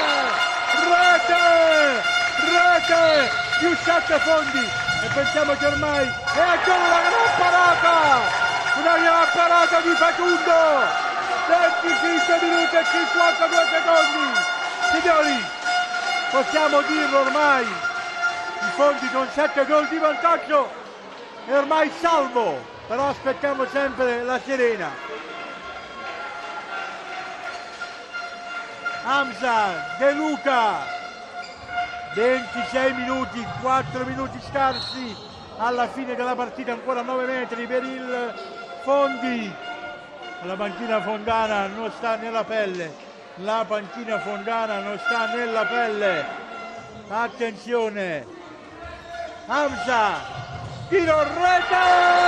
Rete! Rete! Più sette Fondi e pensiamo che ormai è ancora una gran parata! Una gran parata di Facundo! venticinque minuti e cinquantadue secondi! Signori, possiamo dirlo ormai, i Fondi con sette gol di vantaggio è ormai salvo! Però aspettiamo sempre la Serena. Hamza, De Luca, ventisei minuti, quattro minuti scarsi alla fine della partita, ancora nove metri per il Fondi. La panchina fondana non sta nella pelle, la panchina fondana non sta nella pelle. Attenzione, Hamza. Tiro rete!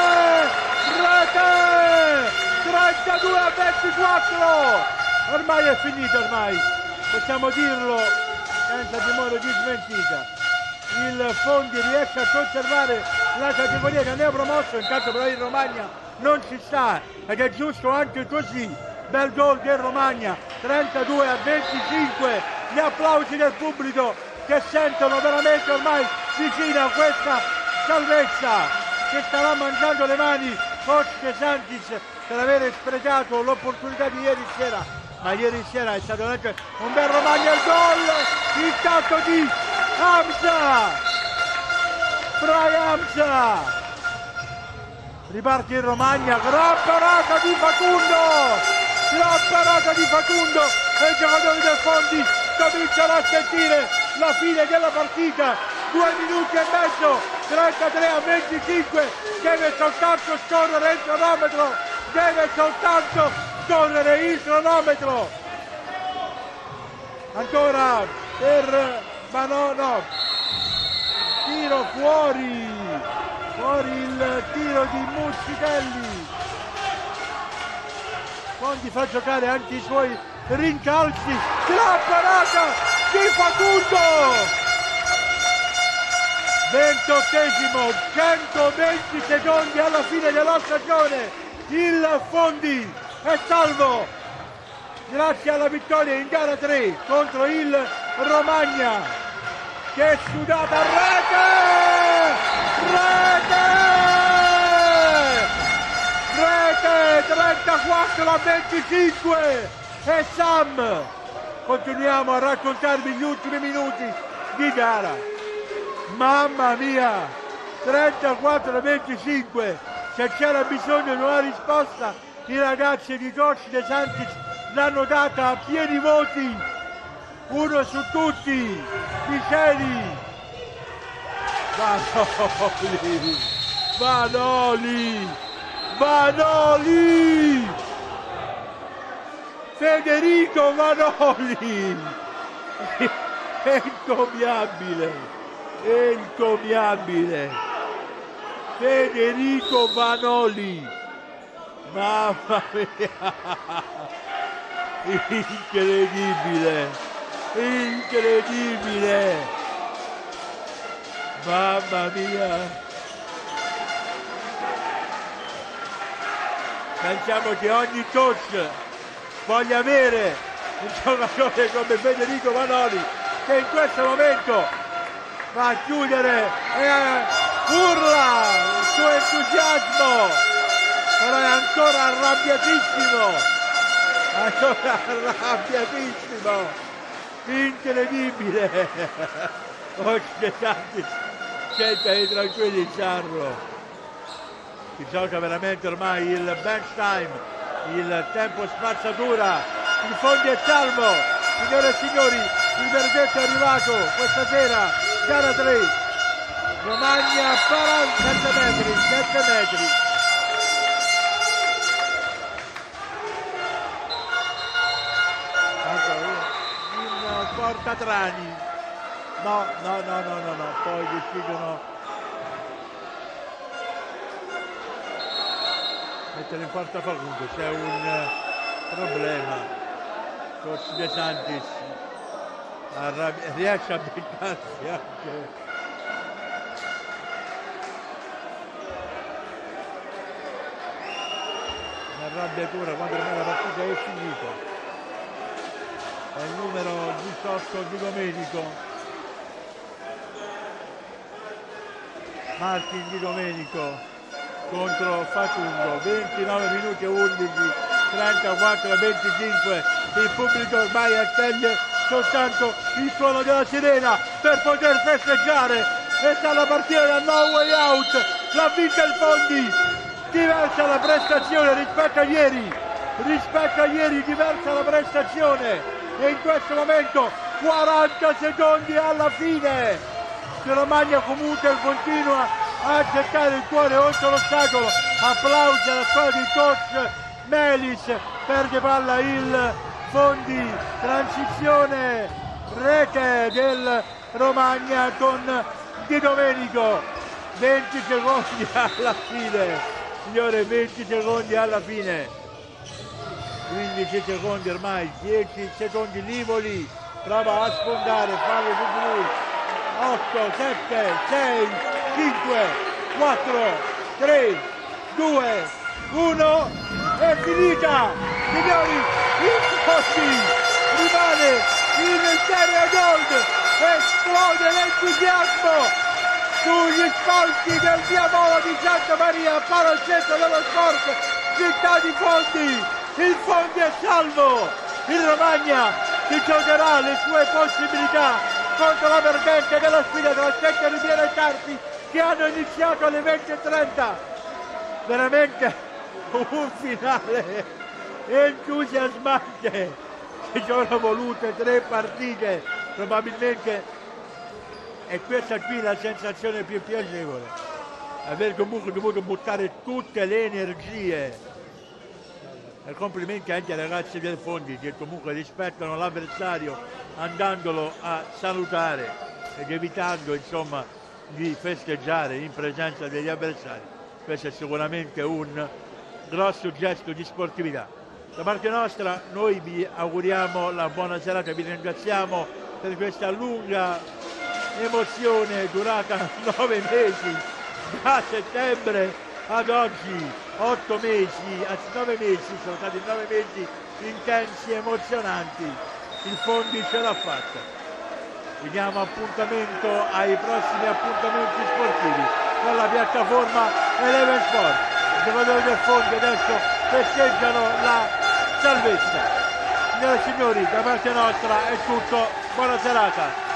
Rete! trentadue a ventiquattro! Ormai è finito ormai, possiamo dirlo senza timore di smentita. Il Fondi riesce a conservare la categoria che ne ha promosso, intanto però in Romagna non ci sta ed è giusto anche così. Bel gol del Romagna, trentadue a venticinque, gli applausi del pubblico che sentono veramente ormai vicina a questa salvezza, che starà mangiando le mani coach De Santis per aver sprecato l'opportunità di ieri sera, ma ieri sera è stato anche un bel Romagna, il gol, il tatto di Hamza, Fry Hamza, riparte in Romagna, gran parata di Facundo, gran parata di Facundo e i giocatori del Fondi cominciano a sentire la fine della partita, due minuti e mezzo, trentatré a venticinque, deve soltanto scorrere il cronometro, deve soltanto scorrere il cronometro. Ancora per Manono, tiro fuori, fuori il tiro di Muccitelli. Fondi fa giocare anche i suoi rincalzi, gran parata di Facundo! ventottesimo, centoventi secondi alla fine della stagione, il Fondi è salvo grazie alla vittoria in gara tre contro il Romagna. Che sudata, rete! Rete! Rete! trentaquattro a venticinque e Sam, continuiamo a raccontarvi gli ultimi minuti di gara. Mamma mia, trentaquattro a venticinque, se c'era bisogno di una risposta i ragazzi di coach De Santis l'hanno data a pieni voti, uno su tutti, Micheli, Vanoli, Vanoli, Vanoli, Federico Vanoli, è incommiabile. Encomiabile Federico Vanoli, mamma mia, Incredibile, incredibile, mamma mia. Pensiamo che ogni coach voglia avere un giocatore come Federico Vanoli, che in questo momento va a chiudere e urla il suo entusiasmo, però è ancora arrabbiatissimo, ancora arrabbiatissimo, incredibile. Oh, che tanti, sentali tranquilli, Sarro. Si gioca veramente ormai il bench time, il tempo spazzatura, il fondo è salvo, signore e signori, il verdetto è arrivato questa sera, gara tre, Romagna sette metri, sette metri. In porta Trani, no, no, no, no, no, no, poi decidono mettere in porta Facundo, c'è un uh, problema. Coach De Santis arrabbi- riesce a beccarsi anche un'arrabbiatura quando ormai la partita è finita. È il numero diciotto di Domenico, Martin Di Domenico contro Facundo, ventinove minuti e undici, trentaquattro a venticinque, il pubblico ormai attende soltanto il suono della sirena per poter festeggiare, e sta la partita da No Way Out, l'ha vinta il Fondi, diversa la prestazione rispetto a ieri, rispetto a ieri diversa la prestazione, e in questo momento quaranta secondi alla fine, la Romagna comunque continua a gettare il cuore oltre l'ostacolo. Applausi alla squadra di coach Melis, perde palla il Fondi, transizione rete del Romagna con Di Domenico, venti secondi alla fine, signore, venti secondi alla fine, quindici secondi ormai, dieci secondi, Livoli prova a sfondare, fallo su di lui, otto, sette, sei, cinque, quattro, tre, due, uno, è finita, signori, il Fondi rimane in serie gold, esplode l'entusiasmo sugli spalti del Diavolo di Santa Maria, palazzetto dello sport, città di Fondi, il Fondi è salvo, il Romagna si giocherà le sue possibilità contro la perdente della sfida tra Cecca Riviera e Carpi, che hanno iniziato alle venti e trenta, veramente un finale entusiasmante, ci sono volute tre partite, probabilmente è questa qui la sensazione più piacevole, aver comunque dovuto buttare tutte le energie, e complimenti anche ai ragazzi del Fondi che comunque rispettano l'avversario andandolo a salutare ed evitando insomma di festeggiare in presenza degli avversari. Questo è sicuramente un grosso gesto di sportività. Da parte nostra noi vi auguriamo la buona serata, vi ringraziamo per questa lunga emozione durata nove mesi, da settembre ad oggi, otto mesi, anzi nove mesi, sono stati nove mesi intensi, emozionanti, il Fondi ce l'ha fatta. Vi diamo appuntamento ai prossimi appuntamenti sportivi con la piattaforma Eleven Sport. I giocatori del Fondi adesso festeggiano la salvezza. Signore e signori, da parte nostra è tutto, buona serata.